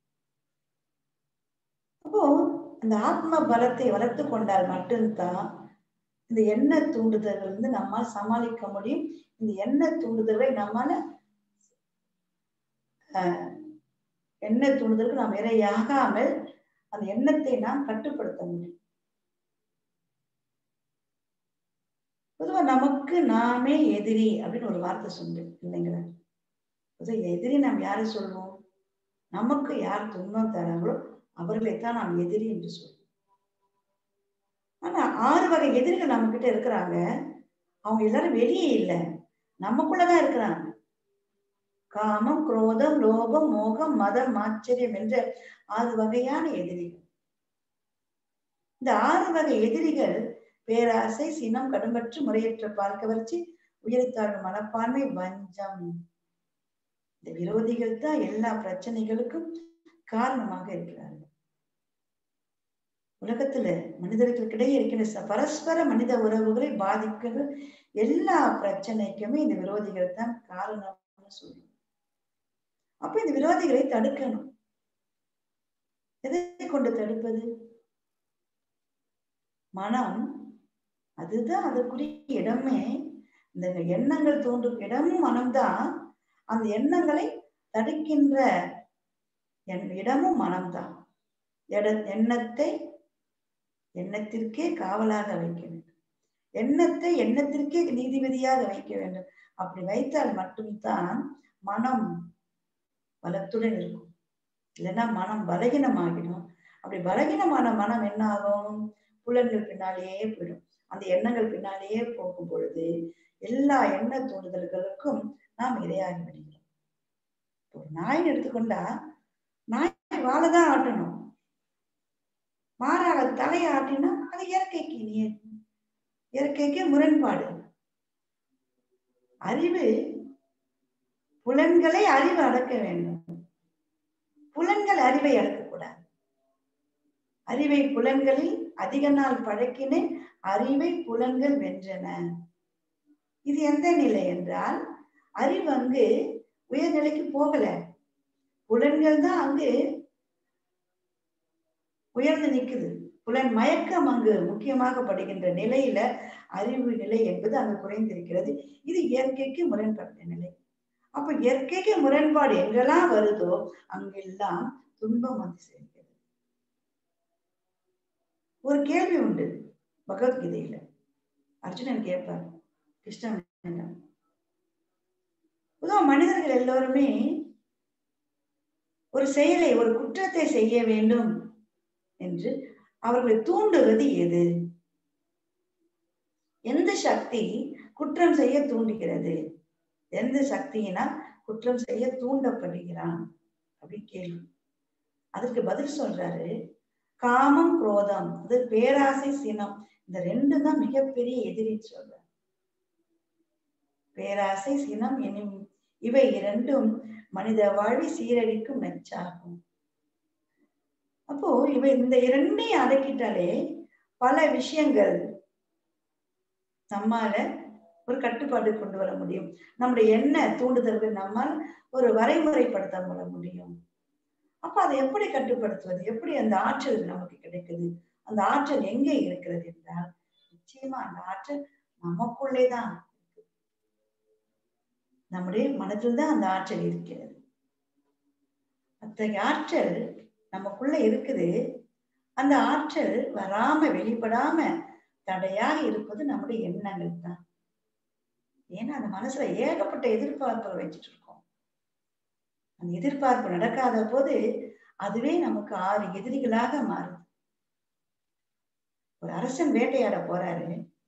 அப்போ அந்த ஆத்ம பலத்தை வளர்த்து கொண்டால் மட்டும்தான் இந்த எண்ண தூண்டுதல் வந்து நம்மால் சமாளிக்க முடியும். இந்த எண்ண தூண்டுதலை நம்மால அஹ் எண்ண தூண்டுதலுக்கு நாம் இரையாகாமல் அந்த எண்ணத்தை நாம் கட்டுப்படுத்த முடியும். பொதுவா நமக்கு நாமே எதிரி அப்படின்னு ஒரு வார்த்தை சொல்லு இல்லைங்களா? எதிரி நாம் யாரை சொல்லுவோம்? நமக்கு யார் துன்பம் தராங்களோ அவர்களைத்தான் நாம் எதிரி என்று சொல்லுவோம். ஆனா ஆறு வகை எதிரிகள் நம்ம கிட்ட இருக்கிறாங்க. அவங்க எல்லாரும் வெளியே இல்லை, நமக்குள்ளதான் இருக்கிறாங்க. காமம், குரோதம், லோபம், மோகம், மதம், ஆச்சரியம் என்ற ஆறு வகையான எதிரிகள். இந்த ஆறு வகை எதிரிகள் பேராசை, சினம், கடும்பற்று, முறையற்ற பால் கவர்ச்சி, உயர்த்தாழ்வு மனப்பான்மை, வஞ்சம். இந்த விரோதிகள் தான் எல்லா பிரச்சனைகளுக்கும் காரணமாக இருக்கிறார்கள். உலகத்துல மனிதர்களுக்கிடையே இருக்கிற பரஸ்பர மனித உறவுகளை பாதிக்கிற எல்லா பிரச்சனைக்குமே இந்த விரோதிகள் தான் காரணம்னு சொல்லுவோம். அப்ப இந்த விரோதிகளை தடுக்கணும். எதை கொண்டு தடுப்பது? மனம், அதுதான் அதற்குரிய இடமே. இந்த எண்ணங்கள் தோன்றும் இடமும் மனம்தான். அந்த எண்ணங்களை தடுக்கின்ற இடமும் மனம்தான். எண்ணத்தை எண்ணத்திற்கே காவலாக வைக்க வேண்டும். எண்ணத்தை எண்ணத்திற்கே நீதிபதியாக வைக்க வேண்டும். அப்படி வைத்தால் மட்டும்தான் மனம் பலத்துடன் இருக்கும். இல்லைன்னா மனம் பலகீனமாகிடும். அப்படி பலகீனமான மனம் என்ன ஆகும்? புலன்கள் பின்னாலேயே போயிடும். அந்த எண்ணங்கள் பின்னாலேயே போகும் பொழுது எல்லா எண்ண தூண்டுதல்களுக்கும் நாம் இரையாகி விடுகிறோம். ஒரு நாய் எடுத்துக்கொண்டா நாய் வாழைதான் ஆட்டணும். மாறாக தலையை ஆட்டினா அது இயற்கைக்கு இயற்கைக்கு முரண்பாடு. அறிவு புலன்களை அறிவு அடக்க வேண்டும். புலன்கள் அறிவை அடக்கக்கூடாது. அறிவை புலன்களில் அதிக நாள் பழக்கினேன், அறிவை புலன்கள் வென்றன. இது எந்த நிலை என்றால், அறிவு அங்கு உயர்நிலைக்கு போகல, புலன்கள் தான் அங்கு உயர்ந்து நிற்குது. புலன் மயக்கம் அங்கு முக்கியமாக படுகின்ற நிலையில அறிவு நிலை என்பது அங்கு குறைந்திருக்கிறது. இது இயற்கைக்கு முரண்பட்ட நிலை. அப்ப இயற்கைக்கு முரண்பாடு எங்கெல்லாம் வருதோ அங்கெல்லாம் துன்பம் வந்து சேர்க்கிறது. ஒரு கேள்வி உண்டு பகவத்கீதையில. அர்ஜுனன் கேட்பார் கிருஷ்ணன், பொதுவா மனிதர்கள் எல்லோருமே ஒரு செயலை, ஒரு குற்றத்தை செய்ய வேண்டும் என்று அவர்களை தூண்டுவது எது? எந்த சக்தி குற்றம் செய்ய தூண்டுகிறது? எந்த சக்தியினால் குற்றம் செய்ய தூண்டப்படுகிறான் அப்படின்னு கேள்வி. அதற்கு பதில் சொல்றாரு, காமம், குரோதம், அது பேராசை, சினம், இந்த ரெண்டு தான் மிகப்பெரிய எதிரி சொல்றார். பேராசை, சினம் எனும் இவை இரண்டும் மனித வாழ்வை சீரழிக்கும் நச்சாகும். அப்போ இவை இந்த இரண்டையும் அடக்கிட்டாலே பல விஷயங்கள் நம்மால ஒரு கட்டுப்பாடு கொண்டு வர முடியும். நம்முடைய எண்ண தூண்டுதல்கள் நம்மால் ஒரு வரைமுறைப்படுத்த வர முடியும். அப்ப அதை எப்படி கட்டுப்படுத்துவது? எப்படி அந்த ஆற்றல் நமக்கு கிடைக்குது? அந்த ஆற்றல் எங்கே இருக்கிறது என்றால், நிச்சயமா அந்த ஆற்றல் நமக்குள்ளேதான் இருக்கு. நம்முடைய மனதில் தான் அந்த ஆற்றல் இருக்கிறது. அத்தகைய ஆற்றல் நமக்குள்ள இருக்குது. அந்த ஆற்றல் வராம வெளிப்படாம தடையாக இருப்பது நம்முடைய எண்ணங்கள் தான். ஏன்னா அந்த மனசுல ஏகப்பட்ட எதிர்பார்ப்புகளை வச்சுட்டு இருக்கோம். அந்த எதிர்பார்ப்பு நடக்காத போது அதுவே நமக்கு ஆறு எதிரிகளாக மாறுது. ஒரு அரசன் வேட்டையாட போறாரு,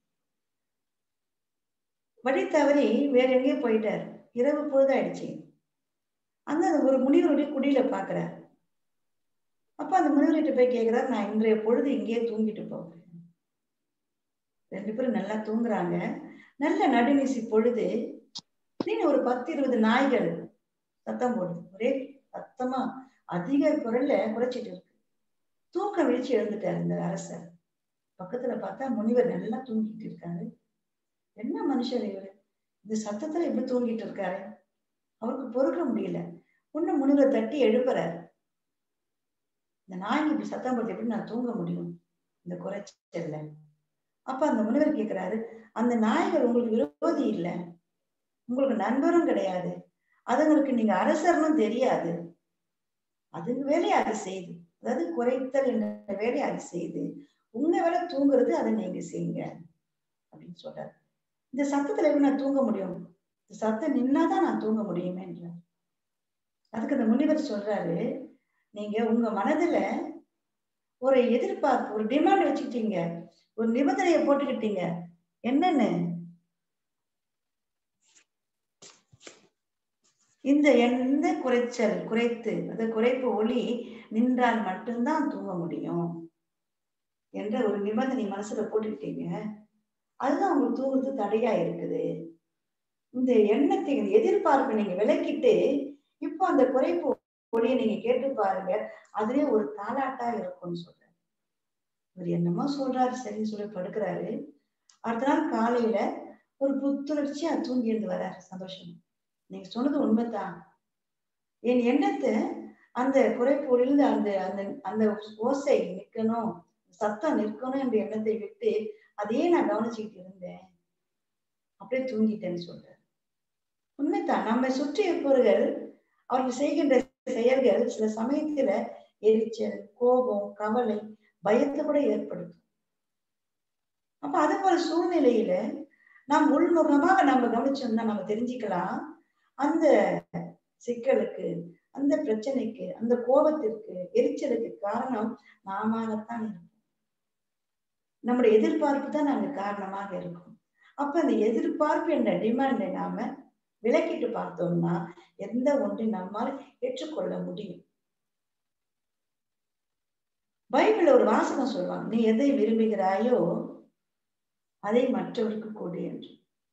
வழி தவறி வேற எங்கேயும் போயிட்டாரு. இரவு பொழுதாயிடுச்சு. அங்க ஒரு முனிவருடைய குடியில பாக்குறாரு. அப்ப அந்த முனிவர்கிட்ட போய் கேட்கிறாரு, நான் இன்றைய பொழுது இங்கேயே தூங்கிட்டு போகிறேன். ரெண்டு பேரும் நல்லா தூங்குறாங்க. நல்ல நடுநிசி பொழுது நீங்க ஒரு பத்து இருபது நாய்கள் சத்தம் போடுது. ஒரே சத்தமா அதிக குரல்ல குறைச்சிட்டு இருக்கு. தூக்கம் விழிச்சு எழுந்துட்டாரு இந்த அரசர். பக்கத்துல பார்த்தா முனிவர் நல்லா தூங்கிட்டு இருக்காரு. என்ன மனுஷர் இவரு, இந்த சத்தத்துல எப்படி தூங்கிட்டு இருக்காரு? அவருக்கு பொறுக்க முடியல. ஒண்ணு முனிவர் தட்டி எழுப்புறாரு. இந்த நாய்க்கு இப்படி சத்தம் போடுறது எப்படி நான் தூங்க முடியும் இந்த குறைச்சல்ல? அப்ப அந்த முனிவர் கேட்கிறாரு, அந்த நாய்கள் உங்களுக்கு விரோதி இல்லை, உங்களுக்கு நண்பரும் கிடையாது, அதுங்களுக்கு நீங்க அரசர்னு தெரியாது, அதுங்க வேலையை அது செய்யுது, அதாவது குறைத்தல் என்ற வேலையை அது செய்யுது, உங்க வேலை தூங்குறது, அதை நீங்க செய்யுங்க அப்படின்னு சொல்றாரு. இந்த சத்தத்துல எப்படி நான் தூங்க முடியும்? இந்த சத்தம் நின்னாதான் நான் தூங்க முடியுமேன்ற. அதுக்கு அந்த முனிவர் சொல்றாரு, நீங்க உங்க மனதுல ஒரு எதிர்பார்ப்பு, ஒரு டிமாண்ட் வச்சுக்கிட்டீங்க, ஒரு நிபந்தனையை போட்டுக்கிட்டீங்க. என்னன்னு? இந்த எந்த குறைச்சல் குறைத்து அந்த குறைப்பு ஒளி நின்றால் மட்டும்தான் தூங்க முடியும். என்ற ஒரு நிபந்தனை மனசுல போட்டுக்கிட்டீங்க. அதுதான் உங்களுக்கு தூங்குறது தடையா இருக்குது. இந்த எண்ணத்தை எதிர்பார்ப்பு நீங்க விலக்கிட்டு இப்போ அந்த குறைப்பு ஒளியை நீங்க கேட்டு பாருங்க. அதுவே ஒரு தாலாட்டா இருக்கும்னு சொல்றேன். இவர் என்னமோ சொல்றாரு, சரின்னு சொல்லி படுக்கிறாரு. அடுத்த நாள் காலையில ஒரு புத்துணர்ச்சியா தூங்கி இருந்து வர்றாரு சந்தோஷம். நீங்க சொன்னது உண்மைதான். என் எண்ணத்தை அந்த குறைப்பொழில் அந்த அந்த அந்த ஓசை நிற்கணும், சத்தம் நிற்கணும் என்ற எண்ணத்தை விட்டு அதையே நான் கவனிச்சுக்கிட்டு இருந்தேன், அப்படியே தூங்கிட்டேன்னு சொல்றாரு. உண்மைதான். நம்மை சுற்றி இருப்பவர்கள் அவர்கள் செய்கின்ற செயல்கள் சில சமயத்துல எரிச்சல், கோபம், கவலை, பயத்தை கூட ஏற்படுத்தும். அப்ப அது போல சூழ்நிலையில நாம் உள்முகமாக நம்ம கவனிச்சோம்னா நம்ம தெரிஞ்சுக்கலாம், அந்த சிக்கலுக்கு, அந்த பிரச்சனைக்கு, அந்த கோபத்திற்கு, எரிச்சலுக்கு காரணம் நாமத்தான் இருக்கும். நம்முடைய எதிர்பார்ப்பு தான் நாங்க காரணமாக இருக்கும். அப்ப அந்த எதிர்பார்ப்பு என்ற டிமாண்டை நாம விலக்கிட்டு பார்த்தோம்னா எந்த ஒன்றை நம்மால் ஏற்றுக்கொள்ள முடியும். பைபிள்ல ஒரு வாசகம் சொல்லுவாங்க, நீ எதை விரும்புகிறாயோ அதை மற்றவருக்கு கொடு என்று.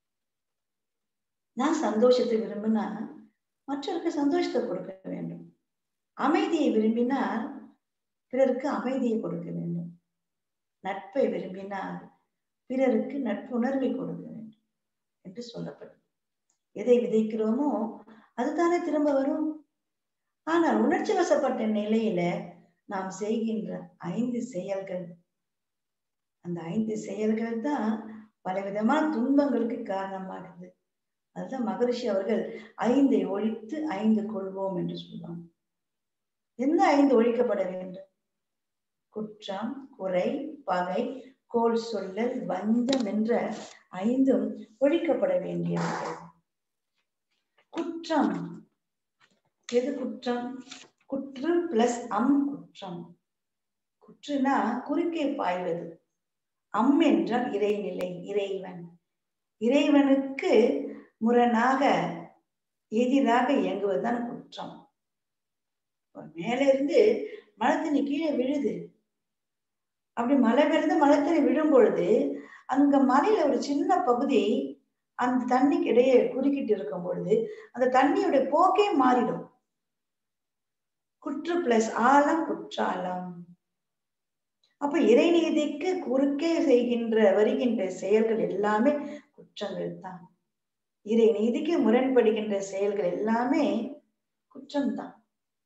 நான் சந்தோஷத்தை விரும்பினா மற்றவருக்கு சந்தோஷத்தை கொடுக்க வேண்டும். அமைதியை விரும்பினால் பிறருக்கு அமைதியை கொடுக்க வேண்டும். நட்பை விரும்பினால் பிறருக்கு நட்புணர்வை கொடுக்க வேண்டும் என்று சொல்லப்படும். எதை விதைக்கிறோமோ அதுதானே திரும்ப வரும். ஆனால் உணர்ச்சி வசப்பட்ட நிலையில நாம் செய்கின்ற ஐந்து செயல்கள், அந்த ஐந்து செயல்கள் தான் பலவிதமான துன்பங்களுக்கு காரணமாகுது. அதுதான் மகரிஷி அவர்கள் ஐந்தை ஒழித்து ஐந்து கொள்வோம் என்று சொல்லுவாங்க. என்ன ஐந்து ஒழிக்கப்பட வேண்டும்? குற்றம், குறை, பகை, கோல் சொல்லல், வஞ்சம் என்ற ஐந்தும் ஒழிக்கப்பட வேண்டியது. குற்றம், எது குற்றம்? குற்றம் பிளஸ் அம் குற்றம். குற்றுனா குறுக்கே பாய்வது. அம் என்றால் இறைநிலை, இறைவன். இறைவனுக்கு முரணாக எதிராக இயங்குவதுதான் குற்றம். மேல இருந்து மழை தண்ணி கீழே விழுது. அப்படி மலை மேலிருந்து மழை தண்ணி விழும் பொழுது அங்க மலையில ஒரு சின்ன பகுதி அந்த தண்ணிக்கு இடையே குறுக்கிட்டு இருக்கும் பொழுது அந்த தண்ணியோட போக்கே மாறிடும். குற்று பிளஸ் ஆழம் குற்றாலம். அப்ப இறைநீதிக்கு குறுக்கே செய்கின்ற வருகின்ற செயல்கள் எல்லாமே குற்றங்கள் தான். இறை நீதிக்கு முரண்படுகின்ற செயல்கள் எல்லாமே குற்றம்தான்.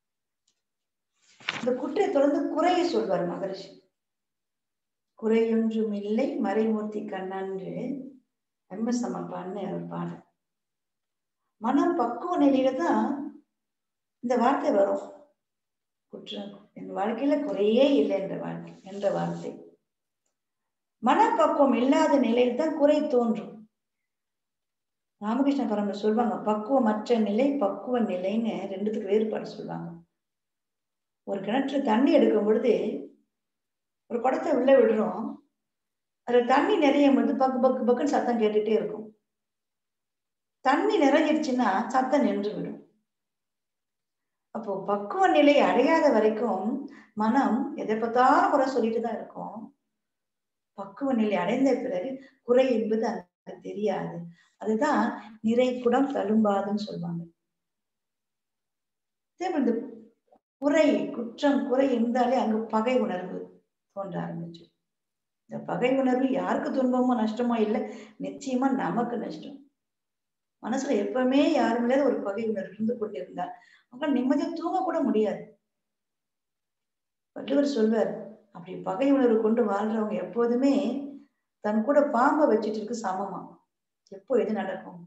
இந்த குற்றை தொடர்ந்து குறையை சொல்வார் மகரிஷி. குறையொன்றும் இல்லை மறைமூர்த்தி கண்ணன்று எம் எஸ் அம்மாப்பான்னு அவர் பாட. மனம் பக்குவ நிலையில தான் இந்த வார்த்தை வரும். குற்றம் என் வாழ்க்கையில குறையே இல்லை என்ற வாழ்க்கை என்ற வார்த்தை. மனப்பக்குவம் இல்லாத நிலையில் தான் குறை தோன்றும். ராமகிருஷ்ண பரமர் சொல்வாங்க, பக்குவமற்ற நிலை பக்குவ நிலைன்னு ரெண்டுத்துக்கு வேறுபாடு சொல்லுவாங்க. ஒரு கிணற்று தண்ணி எடுக்கும் பொழுது ஒரு குடத்தை உள்ள விடுறோம், அதுல தண்ணி நிறையும் பொழுது பக்கு பக்கு பக்குன்னு சத்தம் கேட்டுட்டே இருக்கும். தண்ணி நிறைஞ்சிருச்சுன்னா சத்தம் நின்று விடும். அப்போ பக்குவ நிலை அடையாத வரைக்கும் மனம் எதை பார்த்தாலும் குறை சொல்லிட்டு தான் இருக்கும். பக்குவ நிலை அடைந்த பிறகு குறை என்பது அங்க தெரியாது. அதுதான் நிறை குடம் தழும்பாதுன்னு சொல்லுவாங்க. இந்த குறை, குற்றம், குறை இருந்தாலே அங்கு பகை உணர்வு தோன்ற ஆரம்பிச்சு. இந்த பகை உணர்வு யாருக்கு துன்பமோ நஷ்டமோ இல்லை, நிச்சயமா நமக்கு நஷ்டம். மனசுல எப்பவுமே யாரும் இல்லாத ஒரு பகை உணர்வு இருந்து கொண்டிருந்தார் அவங்க நிம்மதியா தூங்க கூட முடியாது. வள்ளுவர் சொல்வார், அப்படி பகை உணர்வு கொண்டு வாழ்றவங்க எப்போதுமே தன் கூட பாம்பை வச்சிட்டு இருக்கு சமமா. எப்போ எது நடக்கும்?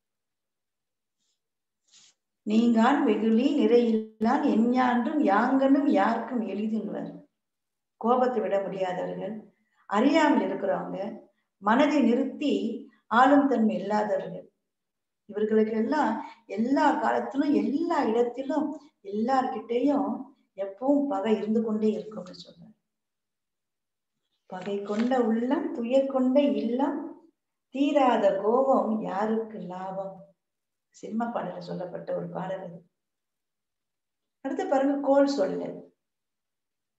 நீங்கான் வெகுளி நிறையில்லான் எஞ்ஞான்றும் யாங்கனும் யாருக்கும் எளிதுன்னுவார். கோபத்தை விட முடியாதவர்கள், அறியாமல் இருக்கிறவங்க, மனதை நிறுத்தி ஆளும் தன்மை இல்லாதவர்கள், இவர்களுக்கு எல்லாம் எல்லா காலத்திலும் எல்லா இடத்திலும் எல்லார்கிட்டையும் எப்பவும் பகை இருந்து கொண்டே இருக்கும்னு சொல்றார். பகை கொண்ட உள்ளம் துயர் கொண்ட இல்லம் தீராத கோபம் யாருக்கு லாபம். சினிமா பாடல சொல்லப்பட்ட ஒரு பாடல் அது. அடுத்து பாருங்க, கோல் சொல்லல்.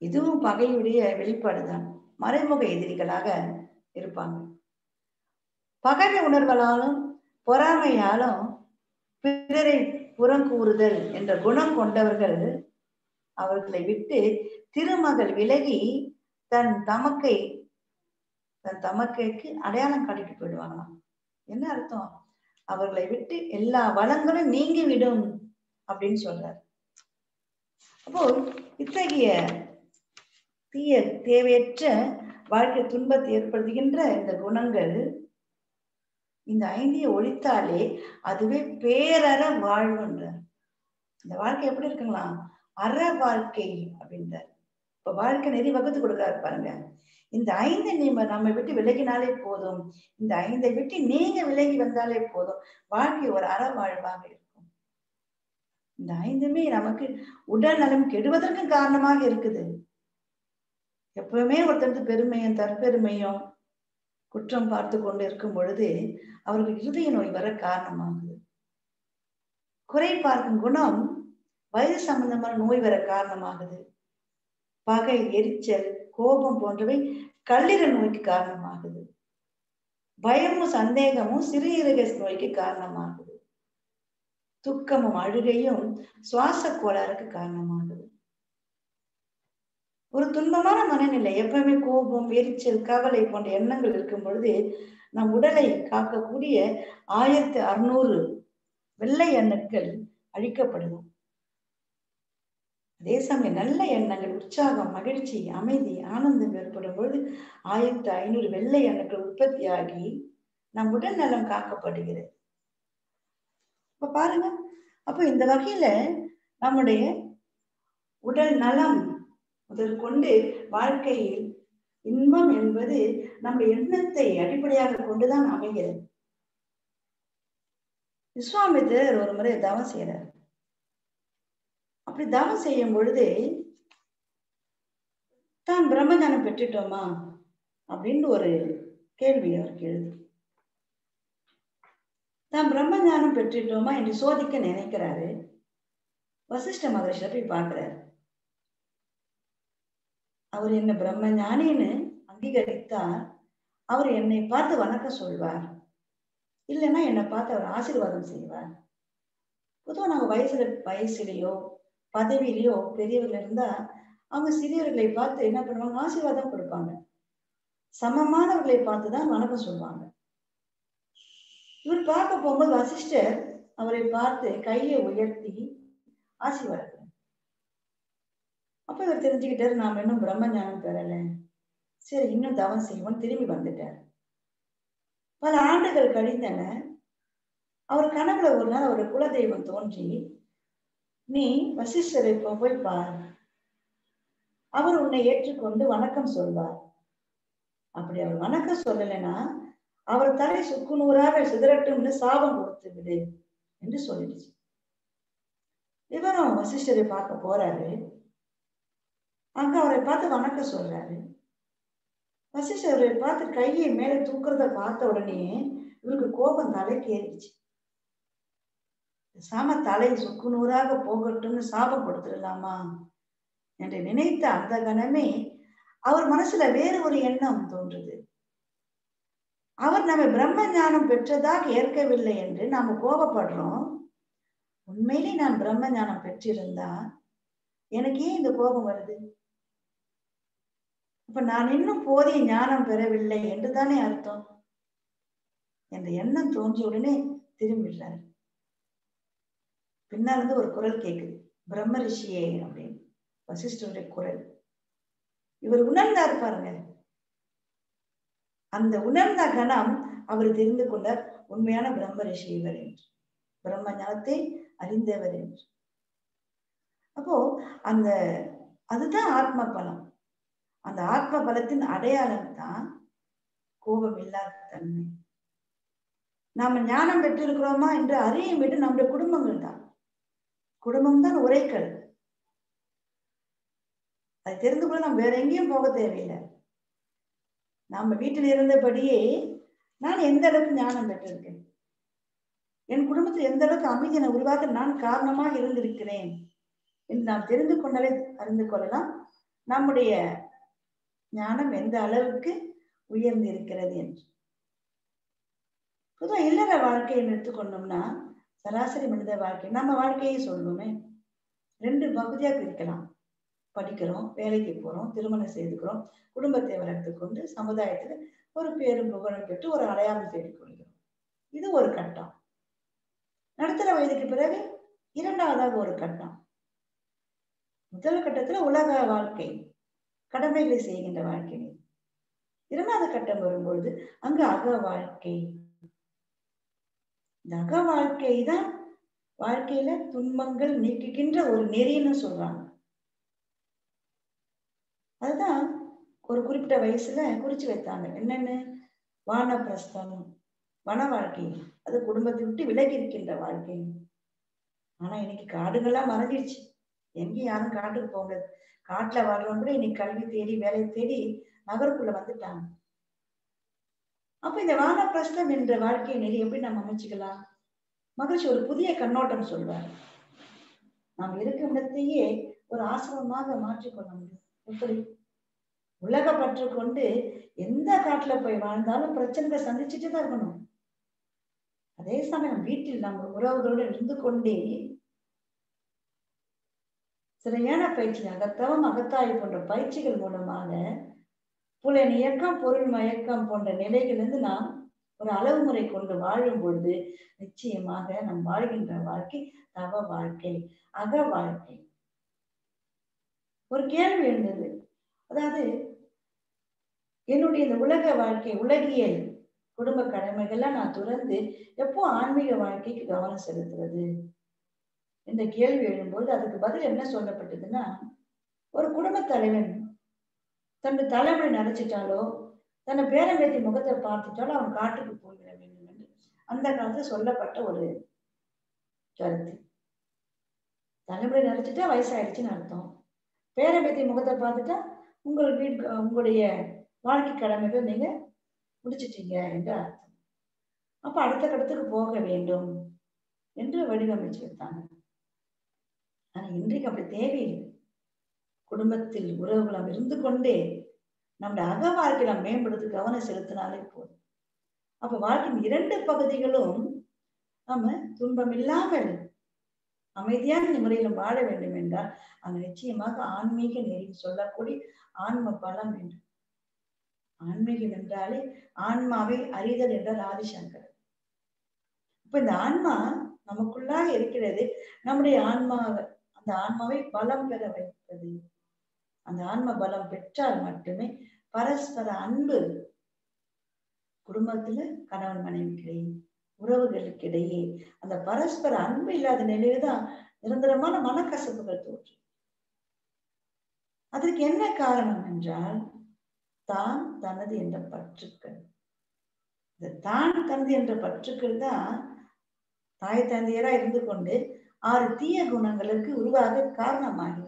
இதுவும் பகையுடைய வெளிப்பாடுதான். மறைமுக எதிரிகளாக இருப்பாங்க. பகைமை உணர்வலாலும் பொறாமையாலும் பிறரை புறங்கூறுதல் என்ற குணம் கொண்டவர்கள் அவர்களை விட்டு திருமகள் விலகி தன் தமக்கை தன் தமக்கைக்கு அடையாளம் காட்டிட்டு போயிடுவாங்களாம். என்ன அர்த்தம்? அவர்களை விட்டு எல்லா வளங்களும் நீங்கி விடும் அப்படின்னு சொல்றார். அப்போ இத்தகைய தீய தேவையற்ற வாழ்க்கை துன்பத்தை ஏற்படுத்துகின்ற இந்த குணங்கள் இந்த ஐந்தியை ஒழித்தாலே அதுவே பேரற வாழ்வுன்றார். இந்த வாழ்க்கை எப்படி இருக்குங்களா? அற வாழ்க்கை அப்படின்றார். இப்ப வாழ்க்கை நெறி வகுத்து கொடுக்குறாரு பாருங்க. இந்த ஐந்தை நீங்க நம்ம விட்டு விலகினாலே போதும், இந்த ஐந்தை விட்டு நீங்க விலகி வந்தாலே போதும், வாழ்க்கை ஒரு அற வாழ்வாக இருக்கும். இந்த ஐந்துமே நமக்கு உடல் நலம் கெடுவதற்கும் காரணமாக இருக்குது. எப்பவுமே ஒருத்தருக்கு பெருமையும் தற்பெருமையும் குற்றம் பார்த்து கொண்டு இருக்கும் பொழுது அவர்களுக்கு இருதய நோய் வர காரணமாகுது. குறை பார்க்கும் குணம் வயது சம்பந்தமான நோய் வர காரணமாகுது. பகை, எரிச்சல், கோபம் போன்றவை கல்லீரல் நோய்க்கு காரணமாகுது. பயமும் சந்தேகமும் சிறுநீரக நோய்க்கு காரணமாகுது. துக்கமும் அழுகையும் சுவாச கோளாறுக்கு காரணமாகுது. ஒரு துன்பமான மனநிலை, எப்பவுமே கோபம், எரிச்சல், கவலை போன்ற எண்ணங்கள் இருக்கும் பொழுது நம் உடலை காக்கக்கூடிய ஆயிரத்தி அறுநூறு வெள்ளை எண்ணங்கள் அழிக்கப்படுது. அதே சமயம் நல்ல எண்ணங்கள், உற்சாகம், மகிழ்ச்சி, அமைதி, ஆனந்தம் ஏற்படும் பொழுது ஆயிரத்தி ஐநூறு வெள்ளை எண்ணங்கள் உற்பத்தி ஆகி நம் உடல் நலம் காக்கப்படுகிறது. இப்ப பாருங்க, அப்ப இந்த வகையில நம்முடைய உடல் நலம் முதல் கொண்டு வாழ்க்கையில் இன்பம் என்பது நம்முடைய எண்ணத்தை அடிப்படையாக கொண்டுதான் அமைகிறது. விஸ்வாமித்திரர் ஒரு முறை தவம் செய்யறார். அப்படி தவம் செய்யும் பொழுது தான் பிரம்மஞானம் பெற்றுட்டோமா அப்படின்னு ஒரு கேள்வி அவருக்கு எழுது. தான் பிரம்மஞானம் பெற்றுட்டோமா என்று சோதிக்க நினைக்கிறாரு. வசிஷ்ட மகரிஷியை போய் பார்க்கிறாரு. அவர் என்ன பிரம்மஞானின்னு அங்கீகரித்தார், அவர் என்னை பார்த்து வணக்கம் சொல்வார், இல்லைன்னா என்னை பார்த்து அவர் ஆசீர்வாதம் செய்வார். பொதுவாக நாங்க வயசுல வயசுலயோ பதவியிலையோ பெரியவர்கள் இருந்தா அவங்க சிறியவர்களை பார்த்து என்ன பண்ணுவாங்க? ஆசீர்வாதம் கொடுப்பாங்க. சமமானவர்களை பார்த்துதான் வணக்கம் சொல்லுவாங்க. இவர் பார்க்க போகும்போது வசிஷ்டர் அவரை பார்த்து கையை உயர்த்தி ஆசீர்வாதம். அப்ப இவர் தெரிஞ்சுக்கிட்டாரு, நாம இன்னும் பிரம்ம ஞானம் பெறல, சரி இன்னும் தவம் செய்வோம், திரும்பி வந்துட்டார். பல ஆண்டுகள் கழிந்தன. அவர் கனவுல ஒரு நாள் அவருடைய குலதெய்வம் தோன்றி, நீ வசிஷ்டரை போய் பார், அவர் உன்னை ஏற்றுக்கொண்டு வணக்கம் சொல்வார். அப்படி அவர் வணக்கம் சொல்லலைன்னா அவர் தலை சுக்குநூறாக சிதறட்டும்னு சாபம் கொடுத்து விடு என்று சொல்லிடுச்சு. இவரும் வசிஷ்டரை பார்க்க போறாரு. அங்க அவரை பார்த்து வணக்கம் சொல்றாரு. வசிஷ்டர் அவரை பார்த்து கையை மேல தூக்குறத பார்த்த உடனே இவருக்கு கோபம் தலைக்கு ஏறிடுச்சு. சாம தலை சுக்குநூறாக போகட்டும்னு சாபம் கொடுத்துடலாமா என்று நினைத்த அந்த கணமே அவர் மனசுல வேறு ஒரு எண்ணம் தோன்றுது. அவர் நம்ம பிரம்ம ஞானம் பெற்றதாக ஏற்கவில்லை என்று நாம கோபப்படுறோம். உண்மையிலே நான் பிரம்ம ஞானம் பெற்றிருந்தா எனக்கு ஏன் இந்த கோபம் வருது? அப்ப நான் இன்னும் போதிய ஞானம் பெறவில்லை என்றுதானே அர்த்தம் என்ற எண்ணம் தோன்றிய உடனே திரும்பிடுறாரு. பின்னால் இருந்து ஒரு குரல் கேக்குது, பிரம்ம ரிஷியே அப்படின்னு, வசிஷ்டருடைய குரல். இவர் உணர்ந்தார் பாருங்க. அந்த உணர்ந்த கணம் அவர் தெரிந்து கொண்டார், உண்மையான பிரம்ம ரிஷி இவர் என்று, பிரம்ம ஞானத்தை அறிந்தவர் என்று. அப்போ அந்த அதுதான் ஆத்ம பலம். அந்த ஆத்ம பலத்தின் அடையாளம் தான் கோபம் இல்லாத தன்மை. நாம ஞானம் பெற்றிருக்கிறோமா என்று அறியும் விட்டு நம்முடைய குடும்பங்கள் தான். குடும்பம் தான் உரைக்கல். அதை தெரிந்து கொள்ள நாம் வேற எங்கேயும் போக தேவையில்லை. நாம வீட்டில் இருந்தபடியே நான் எந்த அளவுக்கு ஞானம் பெற்றிருக்கேன், என் குடும்பத்தில் எந்த அளவுக்கு அமைதியை உருவாக்க நான் காரணமாக இருந்திருக்கிறேன் என்று நாம் தெரிந்து கொண்டாலே அறிந்து கொள்ளலாம். நம்முடைய ஞானம் எந்த அளவுக்கு உயர்ந்து இருக்கிறது என்று. பொதுவாக இல்லற வாழ்க்கையை எடுத்துக்கொண்டோம்னா, சராசரி மனித வாழ்க்கை, நம்ம வாழ்க்கையை சொல்லுவோமே, ரெண்டு பகுதியாக பிரிக்கலாம். படிக்கிறோம், வேலைக்கு போறோம், திருமணம் செய்துக்கிறோம், குடும்பத்தை வளர்த்து கொண்டு சமுதாயத்துல ஒரு பேரும் புகழும் பெற்று ஒரு அடையாளம் தேடிக் கொள்கிறோம். இது ஒரு கட்டம். நடுத்தர வயதுக்கு பிறகு இரண்டாவதாக ஒரு கட்டம். முதல் கட்டத்துல உலக வாழ்க்கை, கடமைகளை செய்கின்ற வாழ்க்கை. இரண்டாவது கட்டம் வரும்பொழுது அங்கு அக வாழ்க்கை. இந்த அக வாழ்க்கை தான் வாழ்க்கையில துன்பங்கள் நீக்குகின்ற ஒரு நெறின்னு சொல்றாங்க. அதுதான் ஒரு குறிப்பிட்ட வயசுல குறிச்சு வைத்தாங்க. என்னன்னு? வானப்பிரஸ்தம், வன வாழ்க்கை, அது குடும்பத்தை விட்டு விலகி இருக்கின்ற வாழ்க்கை. ஆனா இன்னைக்கு காடுகள்லாம் மறைஞ்சிருச்சு, எங்கேயும் யாரும் காட்டுக்கு போங்க. காட்டுல வாழ்றவங்க கூட இன்னைக்கு கல்வி தேடி வேலை தேடி நகருக்குள்ள வந்துட்டாங்க. அப்ப இந்த வானப்பிரஸ்தம் என்ற வாழ்க்கை நெறி எப்படி நம்ம அமைச்சுக்கலாம்? மகிழ்ச்சி ஒரு புதிய கண்ணோட்டம் சொல்வார். நாம் இருக்கும் இடத்தையே ஒரு ஆசிரமமாக மாற்றிக்கொள்ள முடியும். எப்படி? உலக பற்று கொண்டு எந்த காட்டுல போய் வாழ்ந்தாலும் பிரச்சனைகளை சந்திச்சுட்டு தான் இருக்கணும். அதே சமயம் வீட்டில் நம்ம உறவுகளோடு இருந்து கொண்டே சிறையான பயிற்சி, அகத்தவம் அகத்தாய் போன்ற பயிற்சிகள் மூலமாக புலன் இயக்கம் பொருள் மயக்கம் போன்ற நிலைகளிலிருந்து நாம் ஒரு அளவு முறை கொண்டு வாழும் பொழுது நிச்சயமாக நம் வாழ்கின்ற வாழ்க்கை தவ வாழ்க்கை, அக வாழ்க்கை. ஒரு கேள்வி இருந்தது, அதாவது என்னுடைய இந்த உலக வாழ்க்கை, உலகியல் குடும்ப கடமைகள்லாம் நான் துறந்து எப்போ ஆன்மீக வாழ்க்கைக்கு கவனம் செலுத்துறது என்ற கேள்வி எழும்போது அதுக்கு பதில் என்ன சொல்லப்பட்டதுன்னா, ஒரு குடும்ப தலைவன் தன்னுடைய தலைமுறை நினைச்சிட்டாலோ தன்னை பேரம்பேத்தி முகத்தை பார்த்துட்டாலும் அவன் காட்டுக்கு போய்விட வேண்டும் என்று அந்த காலத்துல சொல்லப்பட்ட ஒரு கருத்து. தலைமுறை நினைச்சிட்டா வயசாயிடுச்சுன்னு அர்த்தம். பேரம்பேத்தி முகத்தை பார்த்துட்டா உங்கள் வீட்டு உங்களுடைய வாழ்க்கை கடமைகள் நீங்க முடிச்சிட்டீங்க என்று அர்த்தம். அப்ப அடுத்த கட்டத்துக்கு போக வேண்டும் என்று வடிவமைச்சு வைத்தாங்க. ஆனா இன்றைக்கு அப்படி தேவையில்லை. குடும்பத்தில் உறவுகளும் இருந்து கொண்டே நம்முடைய அக வாழ்க்கை நாம் மேம்படுத்தி கவனம் செலுத்தினாலே போதும். அப்ப வாழ்க்கையின் இரண்டு பகுதிகளும் நம்ம துன்பம் இல்லாமல் அமைதியான முறையில் வாழ வேண்டும் என்றால் அங்கு நிச்சயமாக ஆன்மீக நெறி சொல்லக்கூடிய ஆன்ம பலம் வேண்டும். ஆன்மீகம் என்றாலே ஆன்மாவை அறிதல் என்றால் ஆதிசங்கர். இப்ப இந்த ஆன்மா நமக்குள்ளாக இருக்கிறது. நம்முடைய ஆன்மாவை, அந்த ஆன்மாவை பலம் பெற வைப்பது. அந்த ஆன்ம பலம் பெற்றால் மட்டுமே பரஸ்பர அன்பு குடும்பத்துல கணவன் மனைவிக்கிடையே, உறவுகளுக்கு இடையே அந்த பரஸ்பர அன்பு இல்லாத நிலையில்தான் நிரந்தரமான மனக்கசப்புகள் தோற்றும். அதற்கு என்ன காரணம் என்றால் தான் தனது என்ற பற்றுக்கள். இந்த தான் தனது என்ற பற்றுக்கள் தான் தாய் தந்தையரா இருந்து கொண்டு ஆறு தீய குணங்களுக்கு உருவாக காரணமாகிறது.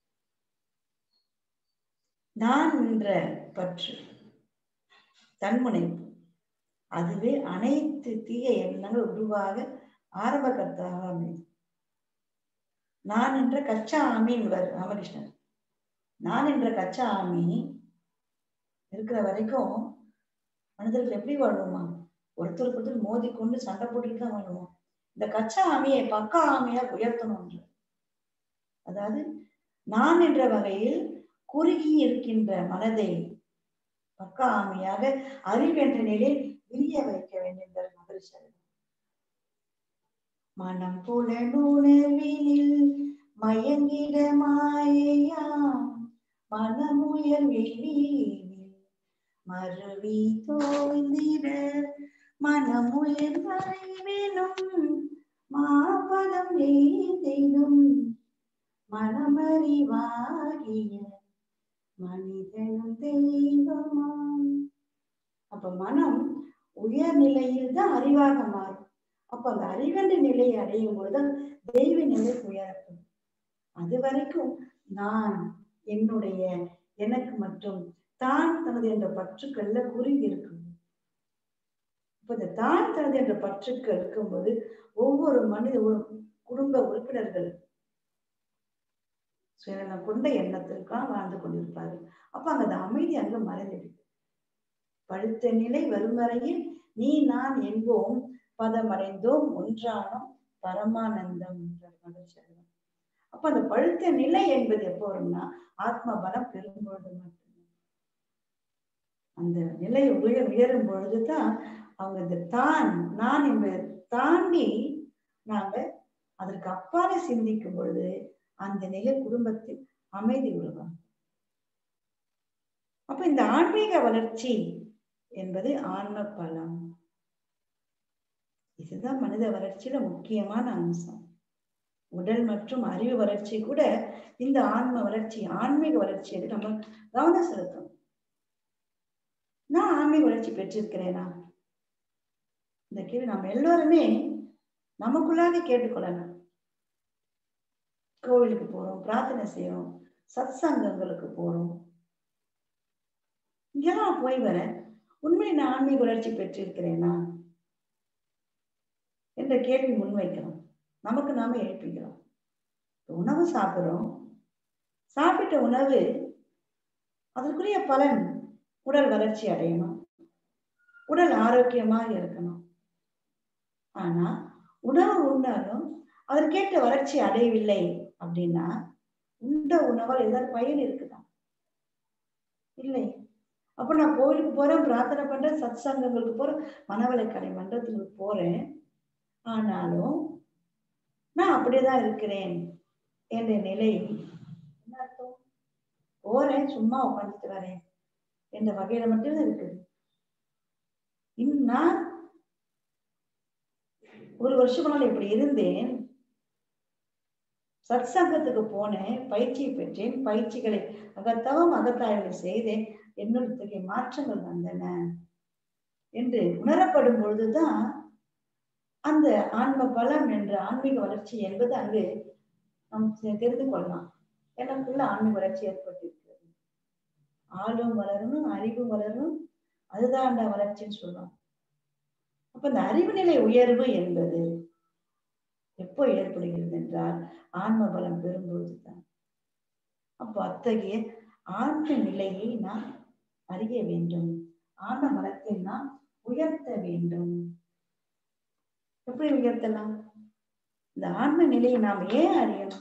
நான் என்ற பற்று, தன்முனைப்பு, அதுவே அனைத்து தீய எண்ணங்கள் உருவாக ஆரம்ப கர்த்தாக அமையும். நான் என்ற கச்சா ஆமி என்பவர் ராமகிருஷ்ணன். நான் என்ற கச்சா ஆமி இருக்கிற வரைக்கும் மனிதர்கள் எப்படி வாழ்வோமா? ஒருத்தருக்கு ஒருத்தர் மோதி கொண்டு சண்டை போட்டுட்டு தான் வாழ்வோம். இந்த கச்சா ஆமியை பக்கா ஆமியா உயர்த்தணும். அதாவது நான் என்ற வகையில் குறுகி இருக்கின்ற மனதை பக்கா ஆமையாக அறிவென்ற நிலையில் விரிய வைக்க வேண்டும். மகிழ்ச்சி மனம் புல நுணர்வினில் மயங்கிட மாயையாம் மனமுயல் வெளியில் மறுவி தோய்ந்திட மனமுயல் மறைவினும் மாபலம் வேதினும் மனமறிவாகிய மனிதனும் தெய்வமாம். அப்ப மனம் உயர்நிலையில் தான் அறிவாக மாறும். அப்ப அந்த அறிவென்ற நிலையை அடையும் பொழுது தெய்வ நிலை உயரப்படும். அது வரைக்கும் நான், என்னுடைய, எனக்கு மற்றும் தான் தனது என்ற பற்றுக்கள்ல குறுகி இருக்கும். இப்ப இந்த தான் தனது என்ற பற்றுக்கள் இருக்கும்போது ஒவ்வொரு மனித குடும்ப உறுப்பினர்கள் சுயநலம் கொண்ட எண்ணத்திற்காக வாழ்ந்து கொண்டிருப்பாரு. அப்ப அங்க அந்த அமைதி அங்க மறைந்துடுது. பழுத்த நிலை வரும் வரையில் நீ நான் என்போம், பதமடைந்தோம் ஒன்றானோம் பரமானந்தம். மகிழ்ச்சி. அப்ப அந்த பழுத்த நிலை என்பது எப்போ வரும்னா ஆத்ம பலம் பெறும்பொழுது மட்டும். அந்த நிலை உயர் உயரும் பொழுதுதான் அவங்க இந்த தான் நான் என்பதை தாண்டி நாங்க அதற்கு அப்பால சிந்திக்கும் பொழுது அந்த நிலை குடும்பத்தில் அமைதி உருவாகும். அப்ப இந்த ஆன்மீக வளர்ச்சி என்பது ஆன்ம பலம். இதுதான் மனித வளர்ச்சியில முக்கியமான அம்சம். உடல் மற்றும் அறிவு வளர்ச்சி கூட இந்த ஆன்ம வளர்ச்சி, ஆன்மீக வளர்ச்சி அது நம்ம கவனம் செலுத்தணும். நான் ஆன்மீக வளர்ச்சி பெற்றிருக்கிறேனா? இந்த கேள்வி நம்ம எல்லோருமே நமக்குள்ளாக கேட்டுக்கொள்ளலாம். கோவிலுக்கு போறோம், பிரார்த்தனை செய்யறோம், சத் சங்கங்களுக்கு போறோம், இங்கெல்லாம் போய் வர உண்மையை நான் ஆன்மீக வளர்ச்சி பெற்றிருக்கிறேனா என்ற கேள்வி முன்வைக்கிறோம். நமக்கு நாம எழுப்பிக்கிறோம். உணவு சாப்பிடுறோம், சாப்பிட்ட உணவு அதற்குரிய பலன் உடல் வளர்ச்சி அடையணும், உடல் ஆரோக்கியமாக இருக்கணும். ஆனா உணவு உண்டாலும் அதற்கேற்ற வளர்ச்சி அடையவில்லை அப்படின்னா உண்ட உணவால் ஏதாவது பயன் இருக்குதா? இல்லை. அப்ப நான் கோவிலுக்கு போறேன், பிரார்த்தனை பண்றேன், சத் சங்கங்களுக்கு போறேன், மனவளக்கலை மன்றத்துக்கு போறேன், ஆனாலும் நான் அப்படியேதான் இருக்கிறேன் என்ற நிலை என்ன அர்த்தம்? போறேன், சும்மா உட்காந்துட்டு வரேன் என்ற வகையில மட்டும்தான் இருக்குது. இன்னும் நான் ஒரு வருஷம் இப்படி இருந்தேன், சத் சங்கத்துக்கு போனேன், பயிற்சி பெற்றேன், பயிற்சிகளை அகத்தவம் அகத்தாய்வு செய்தேன், என்னுடைய மாற்றங்கள் வந்தன என்று உணரப்படும் பொழுதுதான் அந்த ஆன்ம பலம் என்ற ஆன்மீக வளர்ச்சி என்பது அங்கு நாம் தெரிந்து கொள்ளலாம். எனக்குள்ள ஆன்மீக வளர்ச்சி ஏற்பட்டிருக்கிறது. ஆளும் வளரணும், அறிவும் வளரணும், அதுதான் அந்த வளர்ச்சின்னு சொல்றோம். அப்ப இந்த அறிவு நிலை உயர்வு என்பது எப்போ ஏற்படுகிறது என்றால் ஆன்ம பலம் பெறும்பொழுதுதான். அப்போ அத்தகைய ஆன்ம நிலையை நாம் அறிய வேண்டும், ஆன்ம பலத்தை நாம் உயர்த்த வேண்டும். எப்படி உயர்த்தலாம்? இந்த ஆன்ம நிலையை நாம் ஏன் அறியணும்?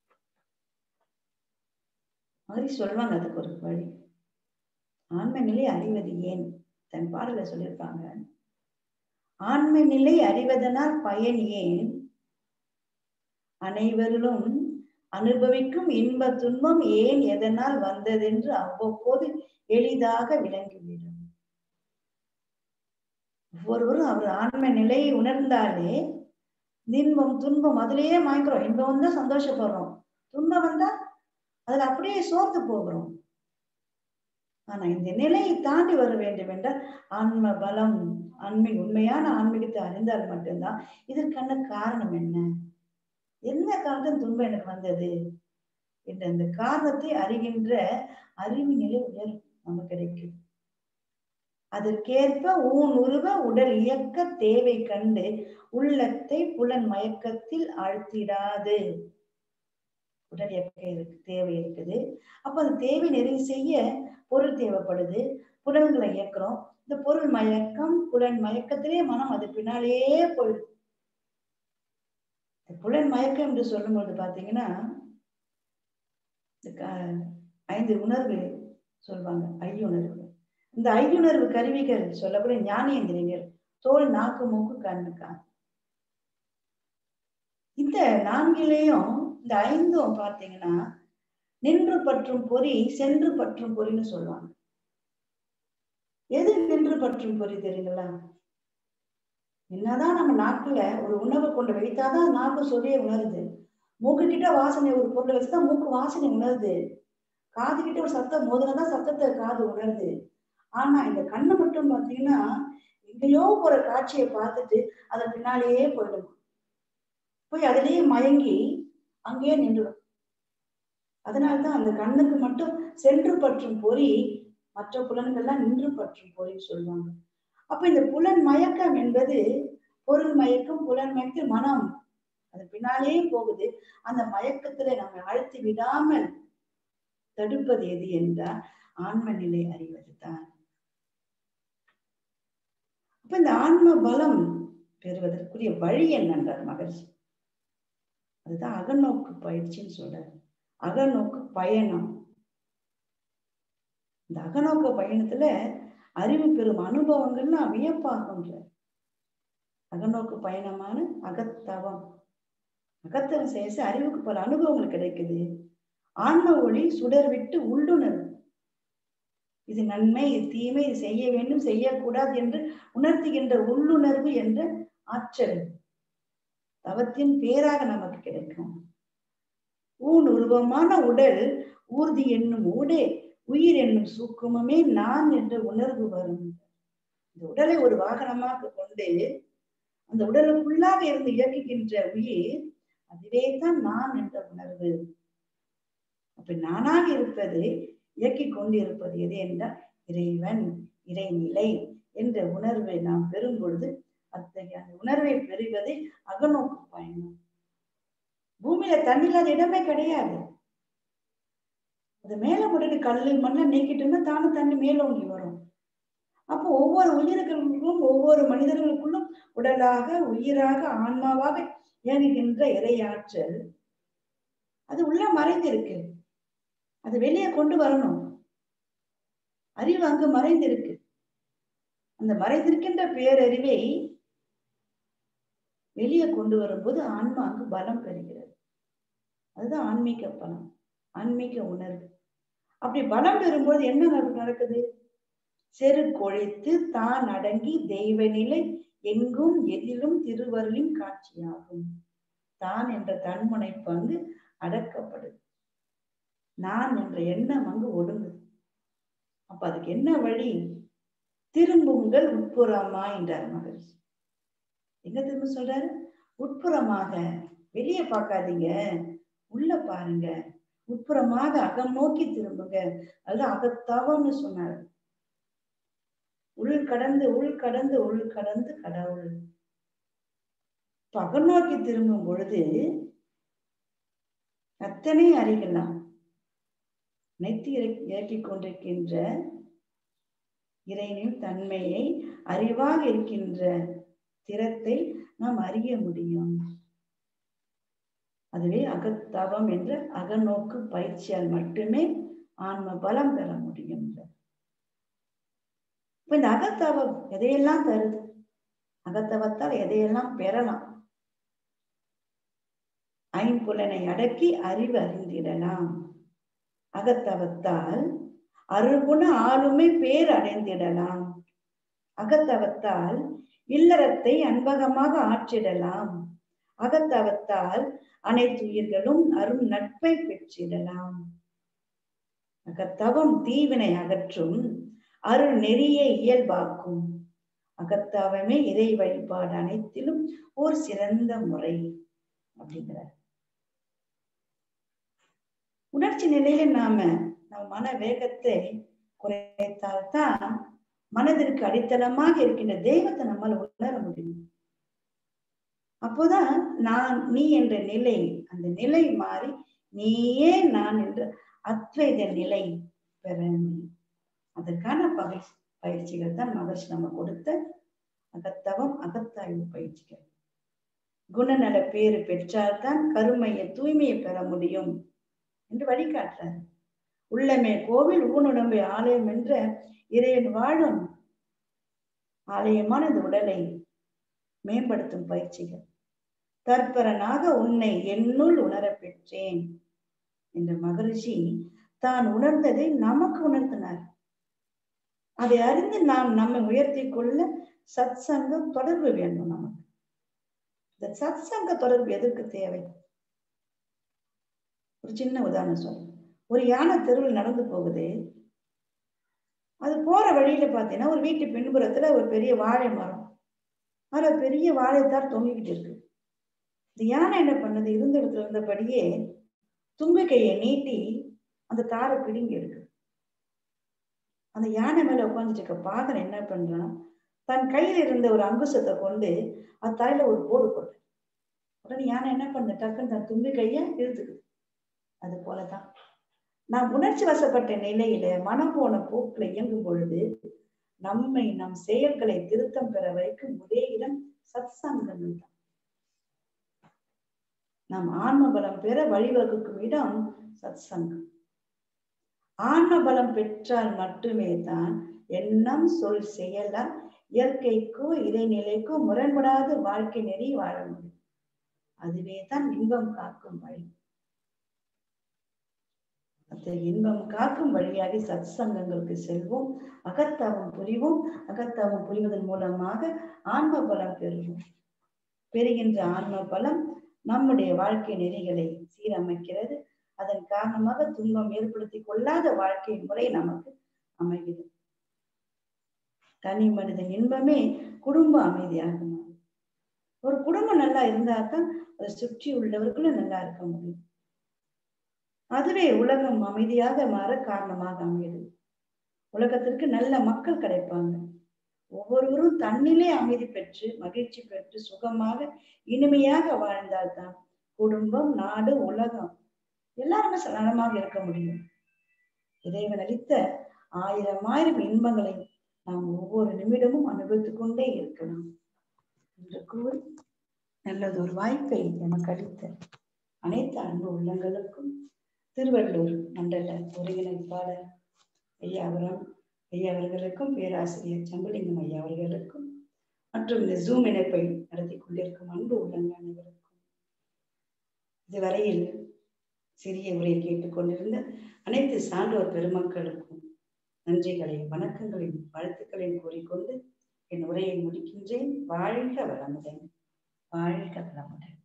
மாதிரி சொல்லுவாங்க. அதுக்கு ஒரு வழி. ஆன்ம நிலை அறிவது ஏன் தன் பாடல சொல்லியிருப்பாங்க. ஆன்ம நிலை அறிவதனால் பயன் ஏன்? அனைவரிலும் அனுபவிக்கும் இன்ப துன்பம் ஏன் எதனால் வந்ததென்று அவ்வப்போது எளிதாக விளங்கிவிடும். ஒவ்வொருவரும் அவர் ஆன்ம நிலையை உணர்ந்தாலே இன்பம் துன்பம் அதிலேயே மாய்க்கிறோம். இன்பம் வந்தா சந்தோஷப்படுறோம், துன்பம் வந்தா அதுல அப்படியே சோர்ந்து போகிறோம். ஆனா இந்த நிலையை தாண்டி வர வேண்டும் என்றால் ஆன்ம பலம், ஆன்மீக உண்மையான ஆன்மீகத்தை அறிந்தால் மட்டும்தான் இதற்கான காரணம் என்ன, என்ன காரணம் துன்பம் எனக்கு வந்தது என்ற அந்த காரணத்தை அறிகின்ற அறிவு நிலை உயர் நமக்கு கிடைக்கும். அதற்கேற்ப ஊன் உருவ உடல் இயக்க தேவை கண்டு உள்ளத்தை புலன் மயக்கத்தில் ஆழ்த்திடாது. உடல் இயக்க இருக்கு, தேவை இருக்குது. அப்ப அந்த தேவை நிறைவு செய்ய பொருள் தேவைப்படுது, புலன்களை இயக்கிறோம். இந்த பொருள் மயக்கம் புலன் மயக்கத்திலே மனம் அது பின்னாலேயே போயிடும். புலன் மயக்கம் என்று சொல்லும்போது பாத்தீங்கன்னா ஐந்து உணர்வு சொல்வாங்க, ஐயுணர்வு. இந்த ஐயுணர்வு கருவிகள் சொல்லக்கூடிய ஞானேந்திரியங்கள் தோல், நாக்கு, மூக்கு, கண்ணு, காது. இந்த நான்கிலேயும் இந்த ஐந்தும் பாத்தீங்கன்னா நின்று பற்றும் பொறி, சென்று பற்றும் பொறின்னு சொல்லுவாங்க. எது நின்று பற்றும் பொறி தெரியுங்களா? என்னதான் நம்ம நாக்குல ஒரு உணவை கொண்டு வைத்தாதான் நாக்கு சுவையை உணருது. மூக்கு கிட்ட வாசனை ஒரு பொருளை வச்சுதான் மூக்கு வாசனை உணருது. காது கிட்ட ஒரு சத்தம் மோதுனதான் சத்தத்தை காது உணருது. ஆனா இந்த கண்ணை மட்டும் பாத்தீங்கன்னா எங்கேயோ ஒரு காட்சியை பார்த்துட்டு அதன் பின்னாலேயே போயிடும், போய் அதிலேயே மயங்கி அங்கேயே நின்றுடும். அதனால்தான் அந்த கண்ணுக்கு மட்டும் சென்று பற்றும் பொறி, மற்ற புலன்கள்லாம் நின்று பற்றும் பொறின்னு சொல்லுவாங்க. அப்ப இந்த புலன் மயக்கம் என்பது பொருள் மயக்கம், புலன் மயக்கம் மனம் அது பின்னாடி பின்னாலேயே போகுது. அந்த மயக்கத்துல நம்மை ஆழ்த்தி விடாமல் தடுப்பது எது என்றால் ஆன்ம நிலை அறிவதுதான். அப்ப இந்த ஆன்ம பலம் பெறுவதற்குரிய வழி என்னன்றார் மகர்ஷி. அதுதான் அகநோக்கு பயிற்சின்னு சொல்றாரு. அகநோக்கு பயணம். இந்த அகநோக்கு பயணத்துல அறிவு பெறும் அனுபவங்கள்னா வியப்பாகுன்ற அகநோக்கு பயணமான அகத்தவம். அகத்தவம் செய்ய அறிவுக்கு பல அனுபவங்கள் கிடைக்குது. ஆன்ம ஒளி சுடர் விட்டு உள்ளுணர்வு. இது நன்மை, இது தீமை, இது செய்ய வேண்டும், செய்யக்கூடாது என்று உணர்த்துகின்ற உள்ளுணர்வு என்ற ஆற்றல் தவத்தின் பேராக நமக்கு கிடைக்கும். ஊன் உருவமான உடல் ஊர்தி என்னும் ஊடே உயிர் என்னும் சூக்குமமே நான் என்ற உணர்வு வரும். இந்த உடலை ஒரு வாகனமாக கொண்டு அந்த உடலுக்குள்ளாக இருந்து இயக்குகின்ற உயிர், அதுவே தான் நான் என்ற உணர்வு. அப்ப நானாக இருப்பது, இயக்கிக் கொண்டு இருப்பது எது என்றால் இறைவன், இறைநிலை என்ற உணர்வை நாம் பெறும் பொழுது அத்தகைய அந்த உணர்வை பெறுவதை அகநோக்கு பயணம். பூமியில தண்ணி இல்லாத இடமே கிடையாது. அது மேல முறைக்கு கல்லு மண்ணை நீக்கிட்டோம்னா தானும் தண்ணி மேலோங்கி வரும். அப்போ ஒவ்வொரு உயிர்களுக்கும் ஒவ்வொரு மனிதர்களுக்குள்ளும் உடலாக, உயிராக, ஆன்மாவாக இயங்குகின்ற இறையாற்றல் அது உள்ள மறைந்திருக்கு. அது வெளியே கொண்டு வரணும். அறிவு அங்கு மறைந்திருக்கு. அந்த மறைந்திருக்கின்ற பேரறிவை வெளியே கொண்டு வரும்போது ஆன்மா அங்கு பலம் பெறுகிறது. அதுதான் ஆன்மீக பலம், ஆன்மீக உணர்வு. அப்படி பலம் பெறும்போது என்ன நடக்குது? செரு கொழித்து தான் அடங்கி தெய்வ நிலை எங்கும் எதிலும் திருவருளின் காட்சியாகும். தான் என்ற தன்முனை பங்கு அடக்கப்படுது. நான் என்ற எண்ணம் அங்கு ஒடுங்குது. அப்ப அதுக்கு என்ன வழி? திரும்புங்கள் உட்புறமா என்றார் மகர்ஷி. என்ன திரும்ப சொல்றாரு? உட்புறமாக. வெளியே பார்க்காதீங்க, உள்ள பாருங்க. உட்புறமாக அகம் நோக்கி திரும்புங்க. அதுதான் அகத்தவம்னு சொன்னார். உள் கடந்து உள் கடந்து உள் கடந்து கடவுள். அகநோக்கி திரும்பும் பொழுது அத்தனை அறிகலாம். நெத்தி இறக்கிக் கொண்டிருக்கின்ற இறைவனின் தன்மையை, அறிவாக இருக்கின்ற திறத்தை நாம் அறிய முடியும். அதுவே அகத்தவம் என்ற அகநோக்கு பயிற்சியால் மட்டுமே ஆன்ம பலம் பெற முடியும். இப்ப இந்த அகத்தவம் எதையெல்லாம் தருது? அகத்தவத்தால் எதையெல்லாம் பெறலாம்? ஐம்புலனை அடக்கி அறிவு அறிந்திடலாம். அகத்தவத்தால் அருகுண ஆளுமை பேர் அடைந்திடலாம். அகத்தவத்தால் இல்லறத்தை அன்பகமாக ஆற்றிடலாம். அகத்தவத்தால் அனைத்து உயிர்களும் அரும் நட்பை பெற்றிடலாம். அகத்தவம் தீவினை அகற்றும், அருள் நெறியை இயல்பாக்கும். அகத்தவமே இறை வழிபாடு அனைத்திலும் ஒரு சிறந்த முறை அப்படிங்கிறார். உணர்ச்சி நிலையில நாம நம்ம மன வேகத்தை குறைத்தால்தான் மனதிற்கு அடித்தளமாக இருக்கின்ற தெய்வத்தை நம்மால் உணர முடியும். அப்போதான் நான் நீ என்ற நிலை, அந்த நிலை மாறி நீயே நான் என்ற அத்வைத நிலை பெற முடியும். அதற்கான பகை பயிற்சிகள் தான் மகர்ஷி நம்ம கொடுத்த அகத்தவம் அகத்தாய்வு பயிற்சிகள். குணநல பேறு பெற்றால்தான் கருமைய தூய்மையை பெற முடியும் என்று வழிகாட்டுறார். உள்ளமே கோவில் ஊனுடம்பை ஆலயம் என்ற இறைவன் வாழும் ஆலயமான இந்த உடலை மேம்படுத்தும் பயிற்சிகள். தற்பரனாக உன்னை என்னுள் உணர பெற்றேன் என்ற மகரிஷி தான் உணர்ந்ததை நமக்கு உணர்த்தினார். அதை அறிந்து நாம் நம்மை உயர்த்தி கொள்ள சத் சங்கம் தொடர்பு வேண்டும். நமக்கு இந்த சத் சங்க தொடர்பு எதற்கு தேவை? ஒரு சின்ன உதாரணம் சொல்றேன். ஒரு யானை தெருவில் நடந்து போகுது. அது போற வழியில பாத்தீங்கன்னா ஒரு வீட்டு பின்புறத்துல ஒரு பெரிய வாழை மரம், அதுல பெரிய வாழைத்தார் தொங்கிக்கிட்டு இருக்கு. இந்த யானை என்ன பண்ணது? இருந்த இடத்துல இருந்தபடியே தும்பிக்கையை நீட்டி அந்த தாரை பிடுங்கி எடுக்கு. அந்த யானை மேல உட்காந்துட்டு இருக்க பாகன் என்ன பண்றான்? தன் கையில இருந்த ஒரு அங்குசத்தை கொண்டு அது தலையில ஒரு போடு போட்டு உடனே யானை என்ன பண்ண, டக்குன்னு தன் தும்பி கைய இழுத்துக்குது. அது போலதான் நாம் உணர்ச்சி வசப்பட்ட நிலையில மனம் போன போக்குல இயங்கும் பொழுது நம்மை நம் செயல்களை திருத்தம் பெற வைக்கும் ஒரே இடம் சத் சங்கங்கள் தான். நாம் ஆன்ம பலம் பெற வழிவகுக்கும் இடம் சத் சங்கம். ஆன்ம பலம் பெற்றால் மட்டுமே தான் எண்ணம் சொல் செயலால் இயற்கைக்கோ இறைநிலைக்கோ முரண்படாத வாழ்க்கை நெறி வாழ முடியும். அதுவே தான் இன்பம் காக்கும் வழி. அந்த இன்பம் காக்கும் வழியாக சத் சங்கங்களுக்கு செல்வோம், அகத்தவம் புரிவோம். அகத்தவம் புரிவதன் மூலமாக ஆன்ம பலம் பெறுவோம். பெறுகின்ற ஆன்ம பலம் நம்முடைய வாழ்க்கை நெறிகளை சீரமைக்கிறது. அதன் காரணமாக துன்பம் ஏற்படுத்தி கொள்ளாத வாழ்க்கை முறை நமக்கு அமைகிறது. தனி மனித இன்பமே குடும்ப அமைதியாக மாறும். ஒரு குடும்பம் நல்லா இருந்தா தான் அதை சுற்றி உள்ளவர்களும் நல்லா இருக்க முடியும். அதுவே உலகம் அமைதியாக மாற காரணமாக அமையுது. உலகத்திற்கு நல்ல மக்கள் கிடைப்பாங்க. ஒவ்வொருவரும் தன்னிலே அமைதி பெற்று மகிழ்ச்சி பெற்று சுகமாக இனிமையாக வாழ்ந்தால்தான் குடும்பம், நாடு, உலகம் எல்லாருமே நலமாக இருக்க முடியும். இறைவன் அளித்த ஆயிரம் ஆயிரம் இன்பங்களை நாம் ஒவ்வொரு நிமிடமும் அனுபவித்துக் கொண்டே இருக்கலாம் என்று கூறி நல்லது ஒரு வாய்ப்பை நமக்கு அளித்த அனைத்து அன்பு உள்ளங்களுக்கும் திருவள்ளூர் மண்டல ஒருங்கிணைப்பாளர் ஐயாவரம் ஐயா அவர்களுக்கும், பேராசிரியர் சம்பலிங்கம் ஐயா அவர்களுக்கும், மற்றும் இந்த ஜூம் இணைப்பை நடத்தி கொண்டிருக்கும் அன்பு உள்ளங்கள் அனைவருக்கும், இதுவரையில் சிறிய உரையை கேட்டுக்கொண்டிருந்த அனைத்து சான்றோர் பெருமக்களுக்கும் நன்றிகளையும் வணக்கங்களையும் வாழ்த்துக்களையும் கூறிக்கொண்டு என் உரையை முடிக்கின்றேன். வாழ்க வளமுடன், வாழ்க வளமுடன்.